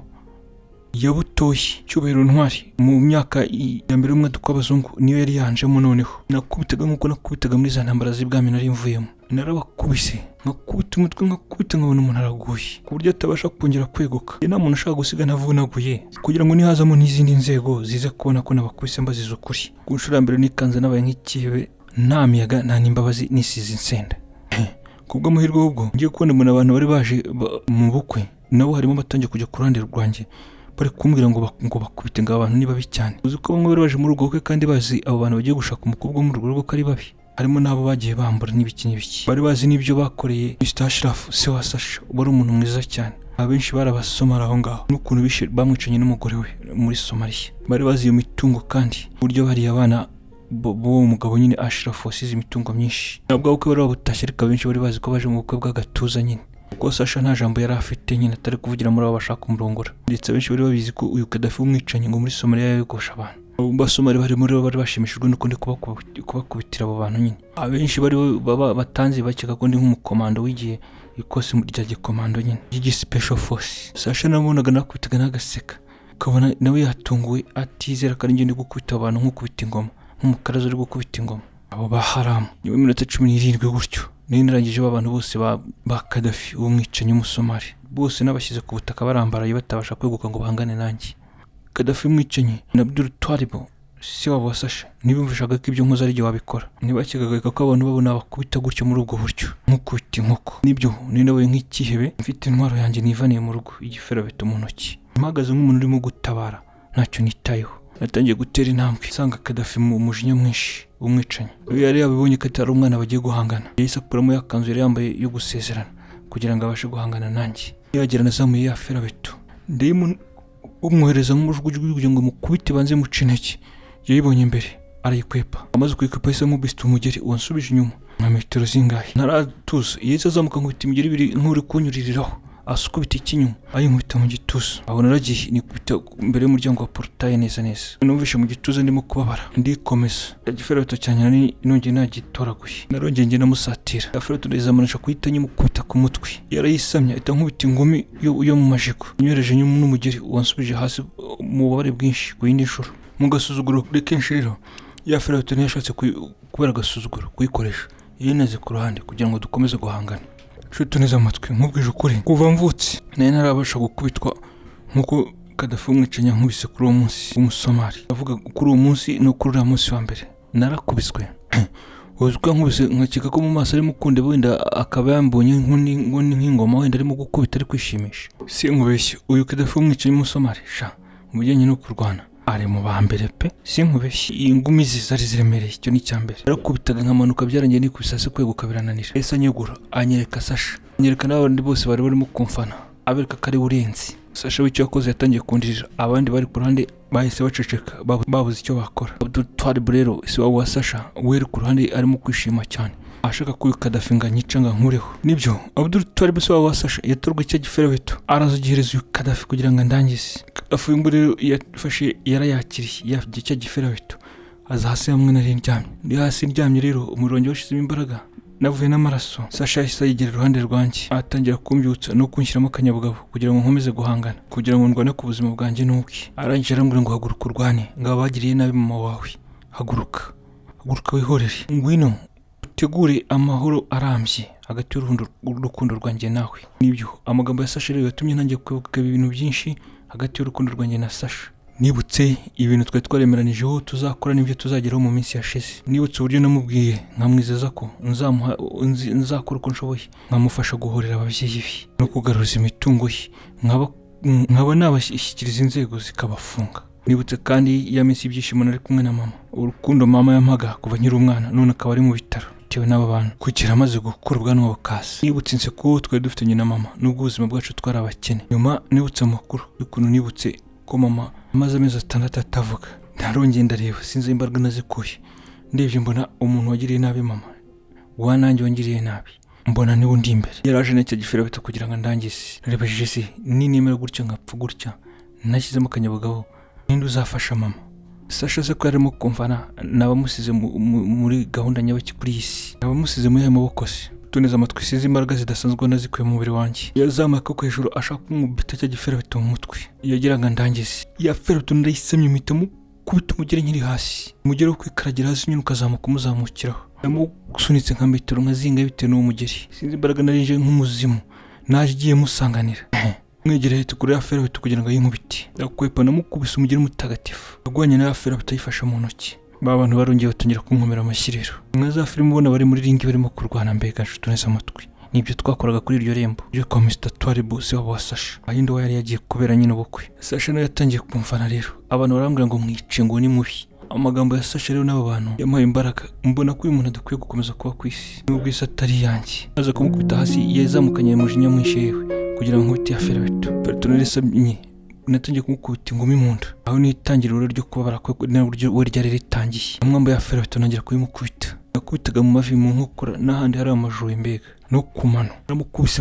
yabutoye cyubahiro ntwari mu myaka ya mbere y'umwaduko w'abazungu niyo yari yanjemo. Noneho nakubitaga nkuko nakubitaga muri za ntambara z'ibwami nari mvuyemo, narabakubise nkakubita umutwe, nkakubita nkabona umuntu araguye ku buryo atabasha kongera kweguka. Nta muntu ushaka gusiga navunaguye kugira ngo nihazamo n'izindi nzego zize kubona ko nabakubise mbazize ukuri. Ku nshuro mbere nikanze nabaye nk'ikihebe, nta miyaga nta n'imbabazi nisize insenda. Kubwo amahirwe ubwo ngiye kubona umuntu abantu bari baje mu bukwe, nabo harimo batangiye kujya ku ruhande rwanjye bari kumbwira ngo bakubite ngo abantu ni babi cyane. Uzi ko bamwe bari baje muri ubwo bukwe kandi bazi abo bantu bagiye gushaka umukobwa mu rugo ko ari babi. Harimo nabo bagiye bambura n'ibiki bari bazi n'ibyo bakoreye Mr. Ashraf se wa Sasha, wari umuntu mwiza cyane. Abenshi barabasomara aho ngaho n'ukuntu bishe bamwicanye n'umugore we muri Somalia. Bari bazi iyo mitungo kandi buryo bari abana bo umugabo nyine Ashraf wasize imitungo myinshi. Nabwo uko bari babutashye, ariko benshi bari bazi ko baje mu bukwe bw'agatuza nyine. Kuko Sasha nta jambo yari afite nyine atari kuvugira muri abo bashaka kumurongora. Ndetse benshi bari babizi ko uyu Gaddafi w'umwicanyi ngo muri Somalia yayogosha abantu. Basomari bari muri bari bashimishijwe nuko ndi kubakubitira abo bantu nyine. Abenshi bari batanze bakeka ko ndi nk'umukomando wigiye ikosi rya gikomando nyine y'igi special force. Sasha nabonaga nakubitaga nagaseka, ukabona nawe yatunguwe atizera ko ari njye ndi gukubita abantu nk'ukubita ingoma, nk'umukarazo uri gukubita ingoma. Abo baharamu nyuma y'iminota 17 gutyo ninarangije abantu bose ba Gaddafi w'umwicanyi w'umusomali bose nabashyize ku butaka barambaraye batabasha kweguka ngo bahangane nanjye. Gaddafi w'umwicanyi na Abdul Twadbo si wabo wa Sasha nibumvishaga ko ibyo nkoze ari byo wabikora. Ntibakekaga ko abantu babona bakubita gutyo muri ubwo buryo nk'ukubita inkoko. Nibyo ni nawe nk'ikihebe mfite intwaro yanjye nivaniye mu rugo, igifera beto mu ntoki, mpagaze nk'umuntu urimo gutabara ntacyo nitayeho. Natangiye gutera intambwe nsanga Gaddafi mu mujinya mwinshi w'umwicanyi. Yari yabibonye ko atari umwana bagiye guhangana, yahise akuramo yakanzu yari yambaye yo gusezerana kugira ngo abashe guhangana nanjye. Yagera nazamuye ya fera beto ndimo umwohereza nk'umujugujugu kugira ngo mukubite banze muce intege. Yayibonye imbere arayikwepa, amaze kuyikwepa yahise amubisita umugeri wansubije inyuma nka metero zingahe. Naratuza yahise azamuka nkubita imigeri ibiri nk'uri kunyuririraho, asukubita ikinyuma ayinkubita mu gituza. Aho naragiye nikubita imbere y'umuryango wa portail neza. Numvishe mu gituza ndimo kubabara, ndikomeza igifera beto cyane nongeye nagitoraguye. Narongeye ngenda musatira afera tudezamanisha kuhita nyimukubita ku mutwe. Yarayisamye ahita nkubita ingumi yo mu majigo, nyohereje nyuma n'umugeri wansubije hasi mu bubare bwinshi ku yindi nshuro. Mu gasuzuguro kenshi rero ya fera beto ntiyashatse kubera agasuzuguro kuyikoresha, yinaze ku ruhande kugira ngo dukomeze guhangana. Shuto neza amatwi nkubwije ukuri, kuva mvutse nari narabasha gukubitwa nkuko Gaddafi w'umwicanyi nkubise kuri uwo munsi w'umusomali. Avuga kuri uwo munsi no kuri uriya munsi wa mbere narakubiswe. Uzwa nkubise nkakeka ko mu maso arimo kunde wenda akaba yambonye nk'ingoma wenda arimo gukubita ari kwishimisha. Si nkubeshye uyu Gaddafi w'umwicanyi w'umusomali sha mu bijyanye no kurwana ari mu bambere pe, si nkubeshye. Ingumi zari ziremereye, icyo ni cyambere. Yarakubitaga nkamanuka byarangiye ni kubisase kweguka birananira. Ese anyegura anyereka Sasha, anyereka n'abandi bose bari barimo kumfana, abereka kare urenzi. Sasha w'icyo yakoze yatangiye kundirira, abandi bari ku ruhande bahise baceceka babuze icyo bakora. Abdul Twadbo rero si wabo wa Sasha weri ku ruhande arimo kwishima cyane, ashaka ko Kadafi nganyica nkureho. Nibyo Abdul Twalib se wa Sasha yatorwa icyo giferabeto arazogihereza Kadafi kugira ngo ndangize. Kadafi ngure yafashe yarayakiriye yafye icyo giferabeto aza hasi hamwe na ryamye. Ndi hasi ryamye rero umurongo washizemo imbaraga navuye n'amaraso. Sasha yahise yigera iruhande rwanjye atangira kumbyutsa no kunshyiramo akanyabugabo kugira ngo nkomeze guhangana kugira ngo ndwane ku buzima bwanjye n'ubwe. Arangije arambwira ngo haguruka urwane ngabo bagiriye nabi mama wawe. Haguruka wihorere ngwino utegure amahoro arambye hagati y'urukundo rwanjye nawe. Nibyo amagambo ya Sasha rero yatumye ntangiye kwibuka ibintu byinshi hagati y'urukundo rwanjye na Sasha. Nibutse ibintu twari twaremeranijeho tuzakora n'ibyo tuzageraho mu minsi yashize. Nibutse uburyo namubwiye nkamwizeza ko nzakora uko nshoboye nkamufasha guhorera ababyeyi be no kugaruza imitungo ye nkaba nabashyikiriza inzego zikabafunga. Nibutse kandi ya minsi ibyishimo nari kumwe na mama, urukundo mama yampaga kuva nkiri umwana none akaba ari mu bitaro bitewe n'aba bantu kugira amaze gukura ubwanwa bukase. Nibutse inseko twari dufitanye na mama n'ubwo ubuzima bwacu twari abakene. Nyuma nibutse amakuru y'ukuntu nibutse ko mama amaze amezi 6 atavuga. Ntarongeye ndareba sinzi imbaraga nazikuye. Ndebye mbona umuntu wagiriye nabi mama wananjye wangiriye nabi mbona niwe undi imbere. Yaraje n'icyo giferabeto kugira ngo ndangize. Narebajije se nimero gutya ngapfa gutya nashyizemo akanyabugabo ninde uzafasha mama. Sasha se ko yarimo kumvana nabamusize muri gahunda nyabaki kuri isi. Nabamusize mu maboko se tuneza amatwi sizi imbaraga zidasanzwe nazikuye mu mubiri wanjye. Yazamuye ko hejuru ashaka kumubita cyo giferabeto mu mutwe. Yagiraga ndangize ya ferabeto ndayisemye mitamo kubita umugere nkiri hasi. Umugere wo kwikaragira hasi nyine ukazamuka umuzamukiraho. Namusunitse nka metero nkazinga bitewe n'uwo mugeri. Sinzi imbaraga narinje nk'umuzimu naje giye musanganira. Mwegereye tukuri ya ferabeto kugira ngo yinkubiti. Yakwepa namukubise umugere mutagatifu. Agwanye na ferabeto yifasha mu ntoki. Abantu barongeye batangira kunkomera amashyiriro. Mwaza filime ubona bari muri ringi barimo kurwana mbega nshutuneza amatwi. Nibyo twakoraga kuri iryo rembo ryo kwa Mr. Twalib se wa Sasha. Ahindo wa yari yagiye kubera nyine ubukwe. Sasha nayo yatangiye kumfana rero. Abantu barambwira ngo mwice ngo ni mubi. Amagambo ya Sasha rero n'aba bantu yampaye imbaraga. Mbona ko uyu muntu adakwiye gukomeza kuba ku isi. Nubwo isi atari yanjye. Aza kumukubita hasi yazamukanye mu jinya mwinshi yewe kugira ngo nkubite ya ferabeto. Ferabeto narisamye natangiye kumukubita ingumi mu nda. Aho nitangiriro ryo kubabara ko n'uburyo we ryari ritangiye. Amwamba ya ferabeto nagira kuyimukubita. Nakubitaga mu mavi mu nkokora n'ahandi hari amajuru imbega no kumano. Namukubise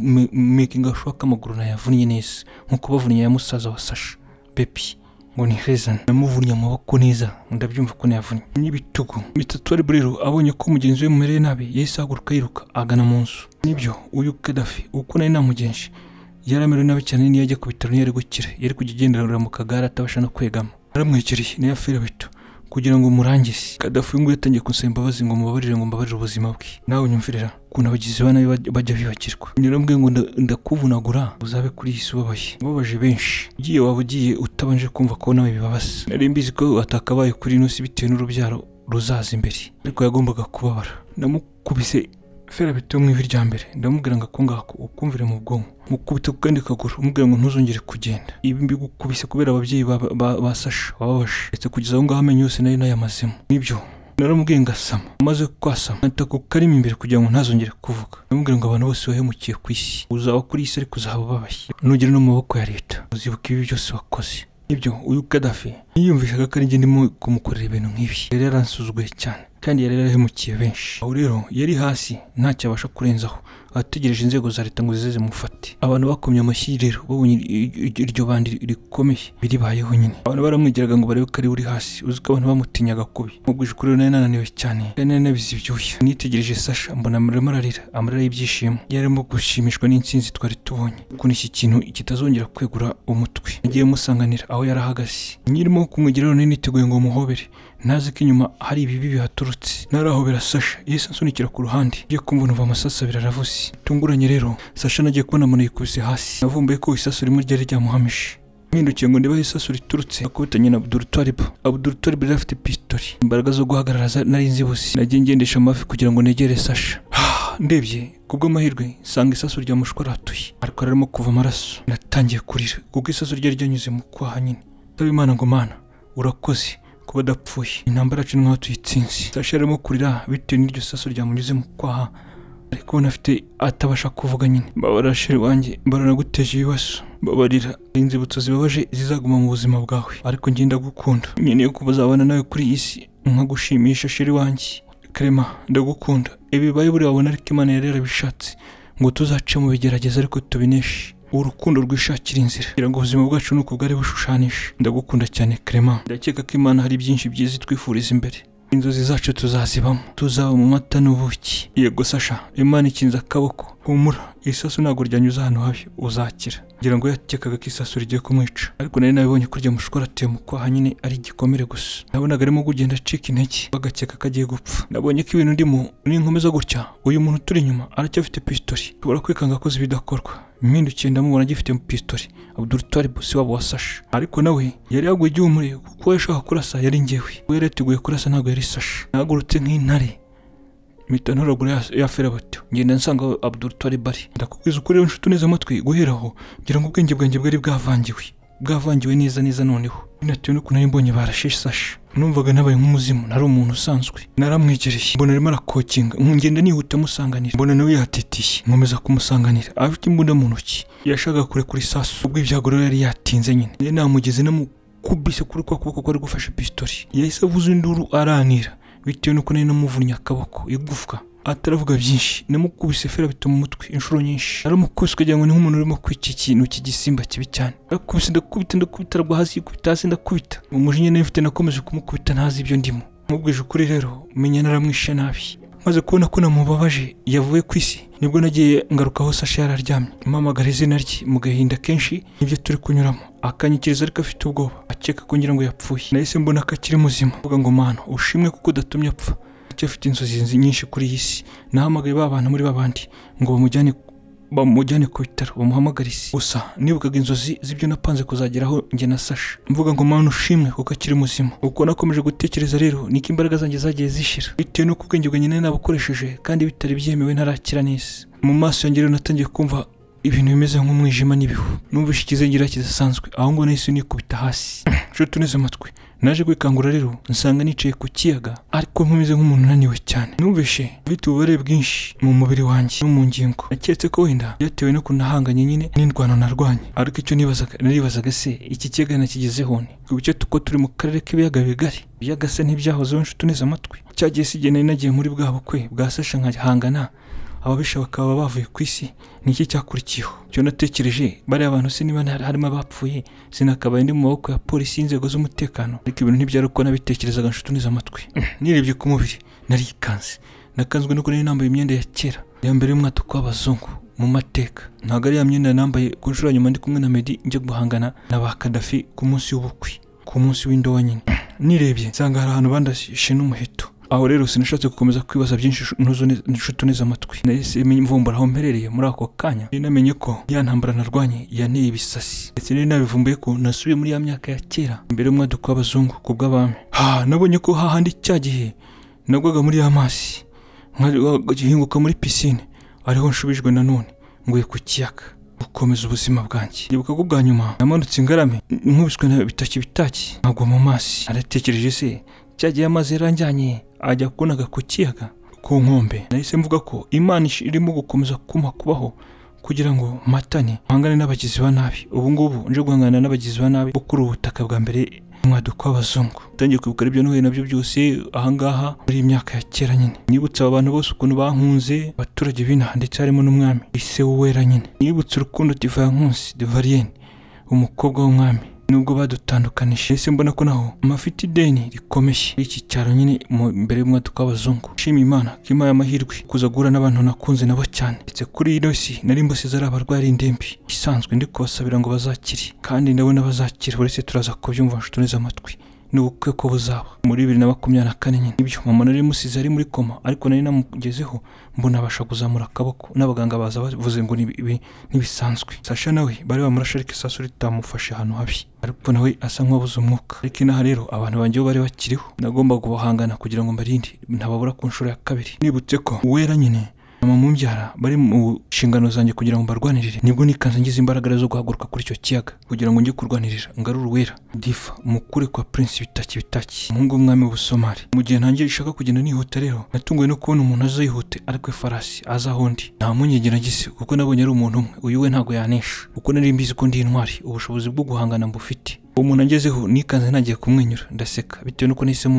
making ashaka amaguru na yavunnye neza nkuko bavunnye ya musaza wa Sasha Baby ngo ni Hezan. Namuvunnye amaboko neza ndabyumva ko yavunnye n'ibitugu. Mr. Twalib rero abonye ko mugenzi we mumereye nabi yahise ahaguruka yiruka agana mu nzu. Nibyo uyu Kadafi uko nari namugenje yaramerewe nabi cyane niyo ajya ku bitaro yari gukira yari kugendera mu kagare atabasha no kwegama. Aramwegereye niyo ferabeto kugira ngo murangize. Kadafi ngo yatangiye kunsaba imbabazi ngo mubabarire ngo mbabarire ubuzima bwe. Nawe nyumvirira kuna abagizi bana bajya bibagirwa. Nyirambwe ngo ndakuvunagura uzabe kuri isi ubabaje benshi. Ugiye waba ugiye utabanje kumva ko nawe bibabaza. Nari mbizi ko atakabaye kuri ino si bitewe n'urubyaro ruzaza imbere ariko yagombaga kubabara. Namukubise ferabeto mu ivi rya mbere ndamubwira ngo akongako ukumvire mu bwonko mukubita kandi kaguru umubwira ngo ntuzongere kugenda. Ibi mbigukubise kubera ababyeyi ba Sasha wababaje ndetse kugeza aho ngaho amenye yose nari nayamazemo. Nibyo naramubwiye ngasama amaze kwasama ntako karimo imbere kugira ngo ntazongere kuvuga. Namubwira ngo abantu bose wahemukiye ku isi uzaba kuri isi ariko uzaba babaye nugire no mu maboko ya leta uzibuka ibi byose wakoze. Nibyo uyu Kadafi yiyumvishaga ko ari njye ndimo kumukorera ibintu nk'ibi. Yari yaransuzuguye cyane kandi yari yarahemukiye benshi. Aho rero yari hasi ntacyo abasha kurenzaho ategereje inzego za leta ngo zize mufate. Abantu bakomye amashyi rero babonye iryo bandi rikomeye biribayeho nyine. Abantu baramwigiraga ngo barebe ko ari uri hasi uzi ko abantu bamutinyaga kubi. Muguje kuri nari nananiwe cyane kandi nabizi ibyuya. Nitegereje Sasha mbona amarira amarira y'ibyishimo yarimo gushimishwa n'insinzi twari tubonye kuko iki kintu kitazongera kwegura umutwe. Nagiye musanganira aho yarahagaze nyirimo kumwigiraho niteguye ngo muhobere nazi ko inyuma hari ibibi bihaturutse. Narahobera Sasha yese nsunikira ku ruhande ngiye kumva numva amasasa biravuze. Tunguranye rero Sasha nagiye kubona muntu yikubise hasi. Navumbuye ko isasu rimwe ryari ryamuhamishe. Mpindukiye ngo ndeba isasu riturutse akubitanye na Abdul Twalib. Abdul Twalib yari afite pistoli. Imbaraga zo guhagarara nari nzibuze. Nagiye ngendesha amafi kugira ngo negere Sasha. Ndebye kubwo mahirwe sanga isasu ryamushwaratuye ariko arimo kuva amaraso. Natangiye kurira kuko isasu ryari ryanyuze mu kwaha nyine. Ndaba Imana ngo Mana urakoze kuba dapfuye intambara yacu nkaho tuyitsinze. Sasha arimo kurira bitewe n'iryo sasu ryamunyuze mu kwaha ariko nafite atabasha kuvuga nyine. Mbabara sheri wanjye mbaranaguteje ibibazo mbabarira inzibutso zibabaje zizaguma mu buzima bwawe ariko ngenda gukunda nkeneye kubazabana nawe kuri isi nkagushimisha sheri wanjye Clement ndagukunda ibi baye buri wabona ariko Imana yari yarabishatse ngo tuzace mu bigerageza ariko tubineshe urukundo rwishakira inzira kugira ngo ubuzima bwacu nuko bwari bushushanyije ndagukunda cyane Clement ndakeka ko Imana hari byinshi byiza twifuriza imbere inzozi zacu tuzazibamo tuzaba mu mata n'ubuki yego Sasha Imana ikinza akaboko humura isasu ntabwo ryanyuza hano habi uzakira ngira ngo yakekaga ko isasu rigiye kumwica ariko nari nabibonye kurya mushukora ateye mu kwaha nyine ari igikomere gusa nabonaga arimo kugenda acika intege bagakeka ko agiye gupfa nabonye ko ibintu ndimo ninkomeza gutya uyu muntu turi inyuma aracyafite pistoli tubura kwikanga akoze ibidakorwa impindukiye ndamubona agifite pistoli Abdul Talib si wabo wa Sasha ariko nawe yari yaguye igihumure kuko yashaka kurasa yari njyewe we yateguye kurasa ntabwo yari Sasha nagurutse nk'intare mitanuragura ya Ferabato ngenda nsanga Abdul Talib ari ndakubwiza ukuri inshuti neza amatwi guheraho ngira ngo ubwenge bwanjye bwari bwavangiwe neza noneho binatewe no kunari mbonye barashishe Sasha numvaga nabaye nk'umuzimu nari umuntu usanzwe naramwegereye mbona arimo arakokinga ngenda nihuta musanganira mbona nawe yatetiye nkomeza kumusanganira afite imbunda mu ntoki yashaka kure kuri sasu ubwo ibyagoro yari yatinze nyine namugeze namukubise kuri kwa kuboko kwari gufashe pistoli yahise avuza induru aranira bitewe nuko nari namuvunnye akaboko igufwa ataravuga byinshi namukubise Ferabato mu mutwe inshuro nyinshi aramukubise kugira ngo ni nk'umuntu urimo kwica ikintu cy'igisimba kibi cyane arakubise ndakubita rwa hasi kubita hasi ndakubita umujinya nafite nakomeje kumukubita ntazi ibyo ndimo mubwije ukuri rero menya naramwishe nabi maze kubona ko namubabaje yavuye ku isi nibwo nagiye ngarukaho Sasha yararyamye impamagara izina rye mu gahinda kenshi nibyo turi kunyuramo akanyikiriza ariko afite ubwoba akeka ko ngira ngo yapfuye nahise mbona ko akiri muzima mvuga ngo Mana ushimwe kuko udatumye apfa afite inzozi nyinshi kuri iyi si nahamagaye babana muri babandi ngo bamujyane ku bitaro bamuhamagarize gusa nibukaga inzozi z'ibyo napanze kuzageraho njye na Sasha mvuga ngo Mana ushimwe kuko akiri muzima uko nakomeje gutekereza rero niko imbaraga zanjye zagiye zishira bitewe no kubwenge bwanjye nari nabukoresheje kandi bitari byemewe ntarakira neza mu maso yanjye rero natangiye kumva ibintu bimeze nk'umwijima n'ibihu numvishe ikizengira kidasanzwe aho ngo nahise nikubita hasi nshuti neza amatwi naje kwikangura rero nsanga nicaye ku kiyaga ariko nkomeze nk'umuntu unaniwe cyane numvishe mfite ububabare bwinshi mu mubiri wanjye no mu ngingo naketse ko wenda byatewe no kunahanganye nyine n'indwano narwanye ariko icyo naribazaga se iki kiyaga nakigezeho ni kubice tuko turi mu karere k'ibiyaga bigari ibiyaga se ntibyahozeho nshuti neza amatwi cyagiye sigena nagiye muri bwa bukwe bwa Sasha nkahangana ababisha bakaba bavuye ku isi niki cyakurikiyeho cyo natekereje bari abantu se niba harimo abapfuye sinakabaye ndi mu maboko ya polisi y'inzego z'umutekano ariko ibintu ntibyari uko nabitekerezaga nshuti neza amatwi nirebye ku mubiri narikanze nakanzwe no kuri nambaye imyenda ya kera ya mbere y'umwaduko w'abazungu mu mateka ntabwo ari ya myenda nambaye ku nshuro nyuma ndi kumwe na Meddy njye guhangana na ba Kadafi ku munsi w'ubukwe ku munsi w'indowa nyine nirebye nsanga hari ahantu bandashe n'umuheto aho rero sinashatse gukomeza kwibaza byinshi nshuti neza amatwi nahise mvumbura aho mperereye muri ako kanya namenye ko ya ntambara narwanye yanteye ibisasi ndetse nabivumbuye ko nasubiye muri ya myaka ya kera imbere y'umwaduko w'abazungu ku bw'abami nabonye ko hahandi cya gihe nagwaga muri ya mazi nkahinguka muri pisine ariho nshubijwe nanone nguye ku kiyaga gukomeza ubuzima bwanjye ndibuka ko bwa nyuma namanutse ingarame nkubiswe na bitaki nkagwa mu mazi aratekereje se cyagiye amazi yaranjyanye ajya kunaga ku kiyaga ku nkombe nahise mvuga ko Imana irimo gukomeza kuma kubaho kugira ngo matane hangane n'abagizi ba nabi ubu ngubu nje guhangana n'abagizi ba nabi kuri ubutaka bwa mbere mwaduko w'abazungu tangiye kwibuka ibyo nuhuye nabyo byose ahangaha muri imyaka ya kera nyine nibutse abantu bose ukuntu bankunze abaturage b'inaha ndetse harimo n'umwami ise wera nyine nibutse urukundo Divankusi de Varienne umukobwa w'umwami nubwo badutandukanije ese mbona ko naho amafite ideni rikomeye iki cyaro nyine imbere y'umwaduko w'abazungu shima Imana ko impaye amahirwe kuza guhura n'abantu nakunze nabo cyane ndetse kuri ino si nari mbasize ari abarwayi indembe isanzwe ndi kubasabira ngo bazakire kandi ndabona bazakira uretse turaza kubyumva nshuti neza amatwi n'ubukwe ko buzaba muri 2024 nyine ibyo mama nari musize ari muri koma ariko nari namugezeho mbona abasha kuzamura akaboko n'abaganga baza bavuze ngo nibisanzwe Sasha nawe bari bamurashe ariko isasu ritamufashe hano habi ariko nawe asa nk'abuze umwuka ariko inaha rero abantu banjye bari bakiriho nagomba guhangana kugira ngo mbarinde ntababura ku nshuro ya kabiri nibutse ko wera nyine mama mumbyara bari mu nshingano zanjye kugira ngo mbarwanirire nibwo nikanze ngize imbaraga zo guhaguruka kuri icyo kiyaga kugira ngo njye kurwanirira ngarura Uwera Difa mukure kwa Prince bitaki umuhungu w'umwami w'Ubusomali mu gihe ntangiye ishaka kugenda nihuta rero natunguwe no kubona umuntu azayihute ariko farasi azahondi nta munyegera gise kuko nabonye ari umuntu umwe uyu we ntago yanesha uko nari mbizi ko ndi intwari ubushobozi bwo guhangana mbufite umuntu angezeho nikanze nagiye kumwenyura ndaseka bitewe nuko nise mumenya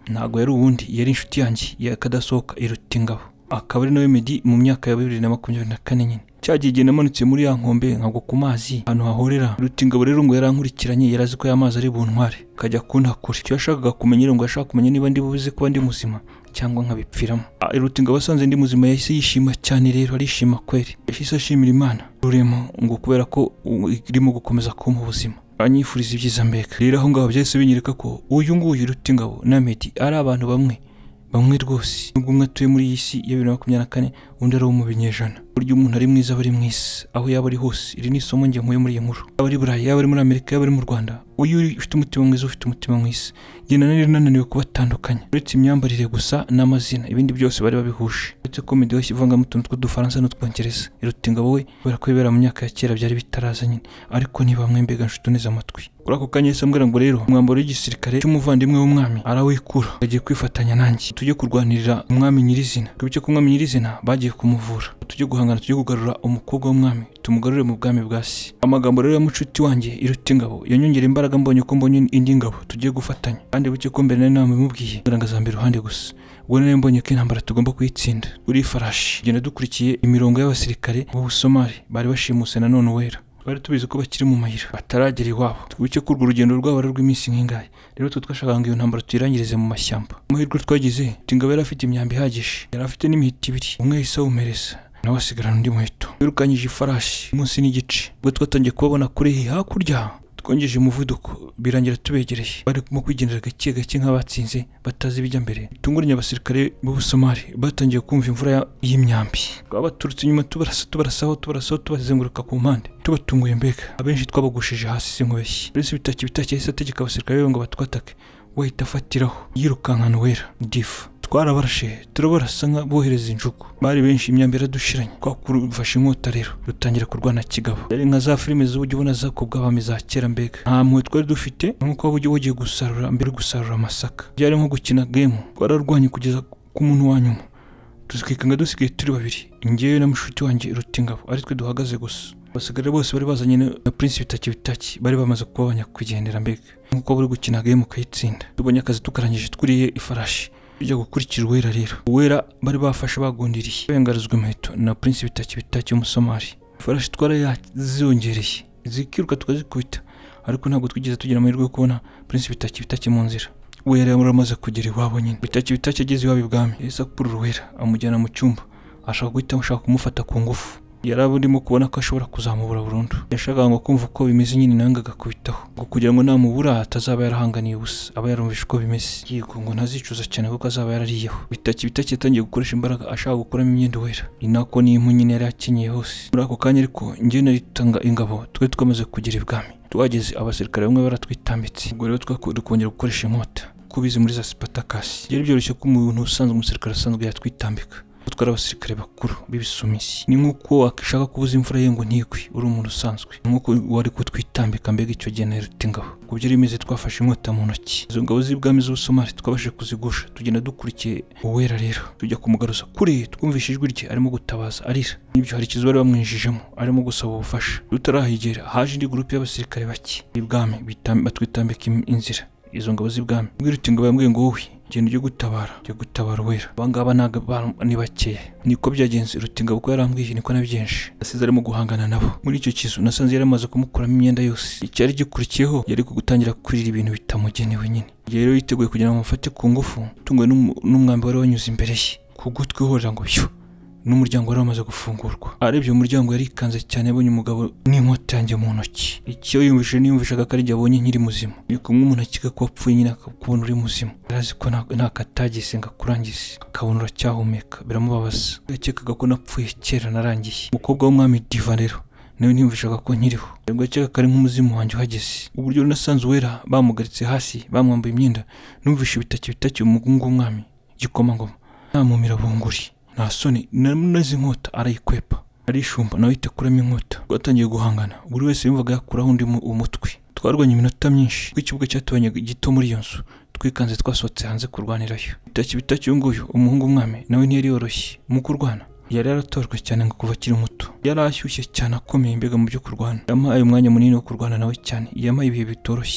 ntago yari uwundi, yari inshuti yanjye yakadasohoka Irutingabo, akaba ari nawe Meddy mu myaka ya 2024 nyine. Cyagiye namanutse muri ya nkombe nkagwa ku mazi ahantu hahorera. Irutingabo rero ngo yarankurikiranye, yarazi ko y'amazi ari buntware, kajya kuntakura. Icyo yashakaga kumenya ngo yashaka kumenya niba ndi buze kuba ndi muzima cyangwa nkabipfiramo. Irutingabo asanze ndi muzima yahise yishima cyane, rero arishima kweri, yahise ashimira Imana ruremo ngo kubera ko irimo gukomeza kumpa ubuzima, anyifuriza ibyiza mbega. Rero aho ngaho byahise binyereka ko uyu nguyu Irutingabo na Meddy ari abantu bamwe rwose, nubwo umwe atuye muri iyi si ya 2024 undi ari mu binyejana. Buryo umuntu ari mwiza bari mwisi aho yaba ari hose. Iri ni isomo ngiye nkuye muri iyi nkuru. Aba ari Burayi, yaba ari muri Amerika, yaba ari mu Rwanda, uyu ufite umutima mwiza, ufite umutima mwisi, genda nananiwe kubatandukanya uretse imyambarire gusa n'amazina, ibindi byose bari babihuje. Uretse ko Meddy washyivanga mu tuntu tw'udufaransa n'utwongereza. Irutingabo we kubera ko bibera mu myaka ya kera byari bitaraza nyine, ariko niba mwe mbega nshuti neza amatwi. Kuri ako kanya yese ambwira ngo rero umwambaro w'igisirikare cy'umuvandimwe w'umwami arawikura, agiye kwifatanya nanjye tujye kurwanirira umwami nyirizina. Twibuke ko umwami nyirizina bagiye kumuvura, tujye guhangana, tujye kugarura umukobwa w'umwami, tumugarure mu bwami bwa se. Amagambo rero ya mucuti wanjye Irutingabo yanyongera imbaraga, mbonye ko mbonye indi ngabo tugiye gufatanya. Kandi buke ko mbere nari namubwiye ngarangazamba iruhande gusa, ubwo nari mbonye ko intambara tugomba kuyitsinda. Uri farashi genda dukurikiye imirongo y'abasirikare b'Ubusomali bari bashimuse na none Uwera. Bari tubizi ko bakiri mu mayira bataragera iwabo. Twibuke ko urwo rugendo rwabo rw'iminsi nk'ingahe. Rero twashakaga ngo iyo ntambara tuyirangirize mu mashyamba. Amahirwe twagize, Irutingabo yari afite imyambi ihagije, yari afite n'imihiti ibiri, umwe yahise awumereza nawe asigarana undi muheto. Birukanyije ifarashi munsi n'igice, ubwo twatangiye kubabona kure hakurya. Twongeje umuvuduko birangira tubegereye, bari mu kwigendera gake gake nk'abatsinze batazi bijya mbere. Tunguranye abasirikare b'Ubusomali batangiye kumva imvura y'imyambi, baturutse inyuma tubarasaho tubazenguruka ku mpande, tubatunguye mbega. Abenshi twabagushije hasi sinkubeshye. Polisi bitaki yahise ategeka abasirikare ngo batwatake, wahita afatiraho yirukankana Uwera Difu. Twarabarashe turabarasa nka bohereza injugu, bari benshi, imyambi iradushiranye. Twakufashe inkota rero dutangira kurwana kigabo. Yari nka za filime z'uburyo ubona zakobwa abami za kera mbega. Nta mpuhwe twari dufite, nk'uko waba ugiye gusarura mbere gusarura amasaka. Byari nko gukina game, twararwanye kugeza ku muntu wa nyuma, tuzikikanga dusigaye turi babiri, njyewe na mushuti wanjye Irutingabo, ari twe duhagaze gusa. Abasirikare bose bari bazanye na Prince Bitaki bari bamaze kuba abanyakwigendera mbega, nk'uko bari gukina game ukayitsinda. Tubonye akazi tukarangije twuriye ifarashi bijya gukurikira Uwera. Rero Uwera bari bafashe bagundiriye, bengarizwa umuheto na Prince Bitaki w'Umusomali. Ifarashi twarayazongereye zikiruka tukazikubita, ariko ntabwo twigeze tugira amahirwe yo kubona Prince Bitaki mu nzira. Uwera yaramaze kugera iwabo nyine. Bitaki ageze iwabo ibwami, yahise akurura Uwera amujyana mu cyumba, ashaka kumufata ku ngufu. Yarabundimo kubona ko ashobora kuzamubura burundu. Yashakaga ngo kumva uko bimeze nyine nawe ngagakubitaho, ngo kugira ngo namubura atazaba yarahanganiye ubusa, aba yarumvishe uko bimeze, yego ngo ntazicuza cyane kuko azaba yarariyeho. Bitaki yatangiye gukoresha imbaraga ashaka gukuramo imyenda Uwera, ni nako n'impu nyine yari akenyeye hose. Muri ako kanya ariko njye naritanga ingabo, twe twamaze kugera ibwami. Twageze abasirikare bamwe baratwitambitse, ubwo rero twakongera gukoresha inkota kubizi muri za Spartacus. Byari byoroshye ko umuntu usanzwe, umusirikare asanzwe yatwitambika. Twari abasirikare bakuru b'ibisumisi, ni nk'uko wakishaka kubuza imvura ye ngo ntigwe uri umuntu usanzwe, nk'uko wari kutwitambika mbega icyo gihe na Irutingabo. Ku byo rimeze twafashe inkota mu ntoki, izo ngabo z'ibwami z'Ubusomali twabashije kuzigusha, tugenda dukurikiye Uwera. Rero tujya kumugaruza kure, twumvishe ijwi rye arimo gutabaza arira. Nibyo hari ikibazo bari bamwinjijemo, arimo gusaba ubufasha. Tutarahigera haje indi gurupe y'abasirikare bake ibwami batwitambika inzira, izo ngabo z'ibwami. Irutingabo yambwiye ngo wowe genda ujye gutabara Uwera, abangaba ntabwo ni bakeya. Niko byagenze. Irutingabo ko yarambwiye niko nabigenje, asize arimo guhangana nabo. Muri icyo kizu nasanze yari amaze kumukuramo imyenda yose. Icyari gikurikiyeho yari gutangira kurira ibintu bitamugenewe nyine. Rero yiteguye kugira ngo amufate ku ngufu, tunguwe n'umwambi wari wanyuze imbere ye ku gutwi horera ngo byo, n'umuryango wari wamaze gufungurwa. Arebye umuryango yari ikanze cyane, abonye umugabo n'inkota yanjye mu ntoki. Icyo yumvishaga ko ari jye abonye nkiri muzima, ni kumwe umuntu akiga ko wapfuye nyine akabona uri muzima. Arazi ko nta katagise ngo akurangize, akabona uracyahumeka, biramubabaza. Yakekaga ko napfuye kera narangiye. Umukobwa w'umwami Diva rero nawe ntiyumvishaga ko nkiriho, ubwo yakekaga ko ari nk'umuzimu wanjye uhageze. Uburyo nasanze Uwera bamugaritse hasi, bamwambaye imyenda, numvishe Bitaki umugungu w'umwami Gikomangoma namumira bunguri. Nta soni namunaze inkota arayikwepa, arishumba nawe itekuramo inkota. Twatangiye guhangana, buri wese yumvaga yakuraho undi umutwe. Twarwanye iminota myinshi, kuko ikibuga cyatubanye gito muri iyo nzu. Twikanze twasohotse hanze kurwanirayo. Bitaki uyu nguyu umuhungu w'umwami nawe ntiyari yoroshye mu kurwana, yari yaratojwe cyane ngo kuva akiri muto. Yari ashyushye cyane, akomeye mbega mu byo kurwana. Yampaye umwanya munini wo kurwana nawe cyane, yampaye ibihe bitoroshye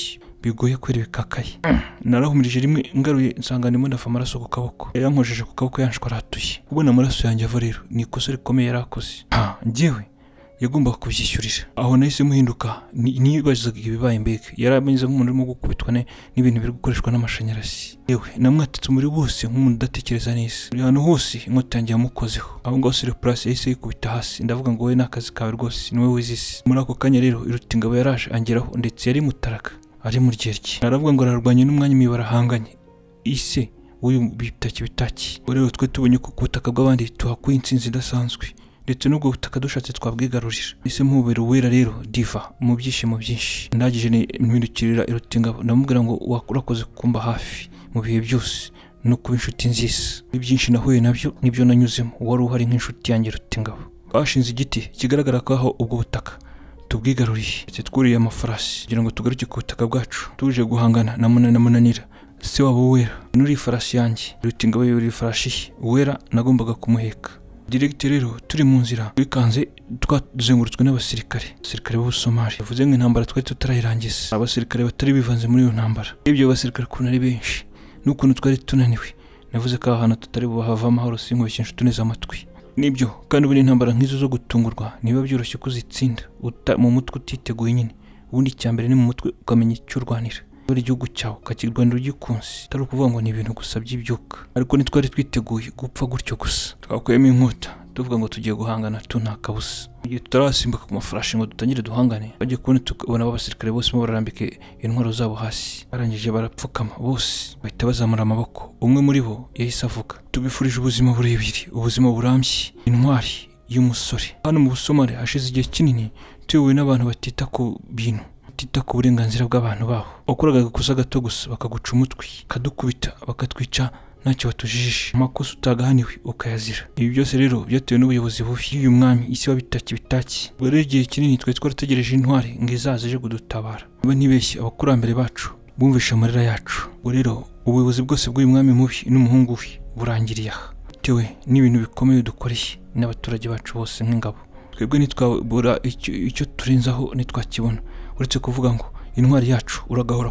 bigoye kwera bikakaye. Narahumirije rimwe ngaruye nsanga ndimo ndafa amaraso ku kaboko. Yankojeje ku kaboko yanshwaratuye. Ubona amaraso yanjye ava rero ni ikosa rikomeye yarakoze. Njyewe yagombaga kubyishyurira. Aho nahise muhinduka nibazaga ibibaye mbega. Yarameze nk'umuntu urimo gukubitwa n'ibintu biri gukoreshwa n'amashanyarazi. Yewe namwatitse umuri wose nk'umuntu udatekereza neza. Buri hantu hose inkota yanjye yamukozeho. Aho ngaho sur place yahise yikubita hasi. Ndavuga ngo wowe n'akazi kawe rwose ni wowe wizisi. Muri ako kanya rero Irutingabo yaraje angeraho ndetse yari mutaraga ari mu ryerye. Aravuga ngo ararwanye n'umwanya imibara hanganye. Ise uyu bitaki. Rero twe tubonye ko kubutaka bw'abandi tuhakuye intsinzi idasanzwe. Ndetse n'ubwo butaka dushatse twabwigarurira. Ise mubera wera rero diva mu byishimo byinshi. Ndagije mpindukirira Irutingabo ndamubwira ngo urakoze kumba hafi mu bihe byose no kuba inshuti nziza. Ibyinshi nahuye nabyo nibyo nanyuzemo. Wari uhari nk'inshuti yanjye Irutingabo. Bashinze igiti kigaragara ko aho ubwo butaka tubwigaruriye. Ndetse twuriye amafarasi kugira ngo tugaruke ku butaka bwacu. Tuje guhangana na Munanira. Se wabo wera nuri farasi yanjye. Irutingabo yuri farashi wera nagombaga kumuheka. Directeur rero turi mu nzira bikanze twazengurutswe n'abasirikare b'Ubusomali. Bivuze ngo intambara twari tutarayirangiza. Abasirikare batari bivanze muri iyo ntambara. Ibyo basirikare kuntu ari benshi n'ukuntu twari tunaniwe. Navuze ko ahantu tutari buhava amahoro sinkubeshye inshuti neza amatwi. Nibyo kandi ubundi intambara nk'izo zo gutungurwa niba byoroshye kuzitsinda mu mutwe utiteguye nyine. Ubundi cyambere ni mu mutwe ukamenya icyo urwanira. Buri gihugu cyawe kakirwanira ugikunze. Atari ukuvuga ngo ni ibintu gusa by'ibyuka. Ariko nitwari twiteguye gupfa gutyo gusa. Twakuyemo inkota tuvuga ngo tugiye guhangana tunakabusa. Igihe tutarasimbuka ku mafarashi ngo dutangire duhangane. Bagiye kubona tukabona abasirikare bose bararambike intwaro zabo hasi. Barangije barapfukama bose bahita bazamura amaboko. Umwe muri bo yahise avuga tubifurije ubuzima burebire, ubuzima burambye, intwari y'umusore. Hano mu Busomali hashize igihe kinini tuyobowe n'abantu batita ku bintu. Tita ku burenganzira bw'abantu baho. Wakoraga gukosa gato gusa bakaguca umutwe, kadukubita bakatwica ntacyo batujijije. Amakosa utagahaniwe ukayazira. Ibi byose rero byatewe n'ubuyobozi bubi y'uyu mwami isi wa bitaki. Buri gihe kinini twarategereje intwari ngo izaze je kudutabara. Niba ntibeshye abakurambere bacu bumvisha amarira yacu. Rero ubuyobozi bwose bw'uyu mwami mubi n'umuhungu we burangiriye aha. Tewe n'ibintu bikomeye dukoreye n'abaturage bacu bose nk'ingabo. Twebwe nitwabura icyo turenzaho nitwakibona. Uretse kuvuga ngo intwari yacu uragahora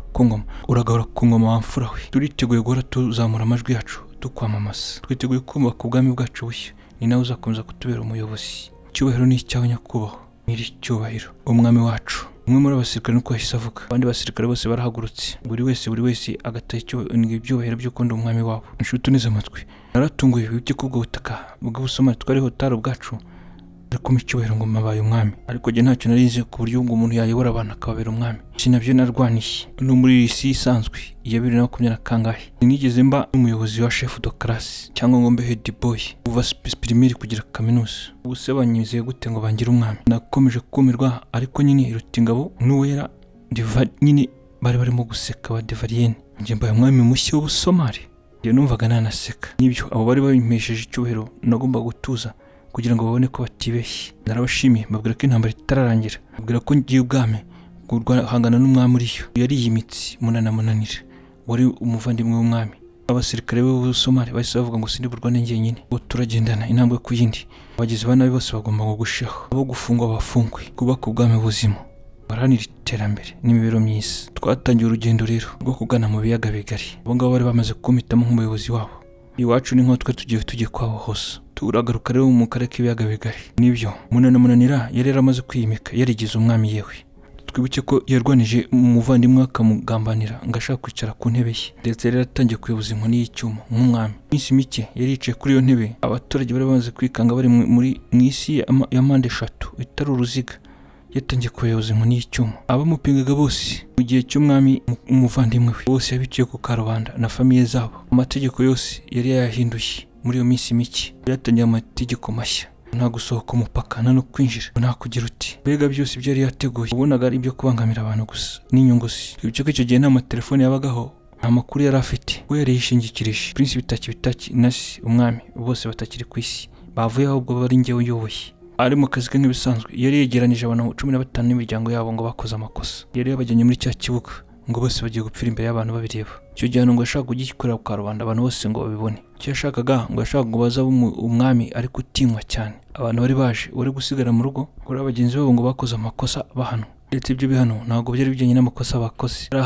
ku ngoma wamfura we. Turiteguye guhora tuzamura amajwi yacu tukwamamaza. Twiteguye kubaka ubwami bwacu bushya. Ni nawe uzakomeza kutubera umuyobozi. Icyubahiro ni icyawe nyakubahwa. Nyiri cyubahiro umwami wacu. Umwe muri abasirikare nuko yahise avuga. Abandi basirikare bose barahagurutse. Buri wese agataye ibyubahiro by'uko ndi umwami wabo. Inshuti neza amatwi. Naratunguye ibyo kubwo butaka bw'Ubusomali twariho taro bwacu. Ariko icyubahiro ngo mabaye umwami. Ariko je ntacyo narize ku buryo ngo umuntu yayobora abantu akababera umwami. Sinabyo narwaniye. No muri isi isanzwe ya 2020 kangahe. Sinigeze mba umuyobozi wa chef de classe cyangwa ngo mbe head boy kuva primaire kugira kaminuza. Ubuse banyizeye gute ngo bangire umwami. Nakomeje kumirwa ariko nyine Irutingabo n'uwera diva nyine bari barimo guseka ba Devarienne. Nje mbaye umwami mushya w'Ubusomali. Je numvaga nanaseka. Nibyo abo bari babimpesheje icyubahiro nagomba gutuza kugira ngo babone ko batibeshye. Narabashimiye mbabwira ko intambara itararangira. Mbabwira ko ngiye ubwami guhangana n'umwami uriyo. Yari yimitsi Munanira wari umuvandimwe w'umwami. Abasirikare b'Ubusomali bahise bavuga ngo sindi burwane njye nyine. Ngo turagendana intambwe ku yindi. Abagizi banabi bose bagomba ngo gushaho. Abo gufungwa bafungwe. Kubaka ubwami buzima. Baranira iterambere n'imibero myiza. Twatangiye urugendo rero rwo kugana mu biyaga bigari. Abo ngabo bari bamaze kumitamo nk'umuyobozi wabo. Iwacu ni nko tugiye kwaho hose. Turagaruka rero mu karere k'ibiyaga bigari. Nibyo Munanira yari yaramaze kwiyimika yarigize umwami yewe. Twibuke ko yarwanije umuvandimwe akamugambanira ngashaka kwicara ku ntebe ye. Ndetse rero atangiye kuyoboza inkoni y'icyuma nk'umwami. Iminsi mike yari yicaye kuri iyo ntebe. Abaturage bari bamaze kwikanga bari muri mwisi ya mpande eshatu itari uruziga. Yatangiye kuyoboza inkoni y'icyuma. Abamupingaga bose mu gihe cy'umwami umuvandimwe we bose yabiciye ku karubanda na famiye zabo. Amategeko yose yari yayahinduye. Muri iyo minsi mike yatangiye amategeko mashya. Nta gusohoka umupaka no kwinjira. Nta kugira uti. Bega byose byari yateguye. Ubonaga ari ibyo kubangamira abantu gusa n'inyungu ze. Icyo gihe nta amatelefone yabagaho. Nta makuru yari afite. We yari yishingikirije. Prince bitaki nasi umwami bose batakiri ku isi. Bavuye ahubwo bari njye uyoboye. Ari mu kazi ke nk'ibisanzwe. Yari yegeranije abantu 15 n'imiryango yabo ngo bakoze amakosa. Yari yabajyanye muri cya kibuga ngo bose bagiye gupfira imbere y'abantu babireba. Icyo gihe ngo ashaka kugikorera ku karubanda abantu bose ngo babibone. Icyo yashakaga ngo ashaka ngo baza umwami ariko utinywa cyane. Abantu bari baje uri gusigara mu rugo kuri abagenzi babo ngo bakoze amakosa bahano. Ndetse ibyo bihano ntabwo byari bijyanye n'amakosa bakoze. Araha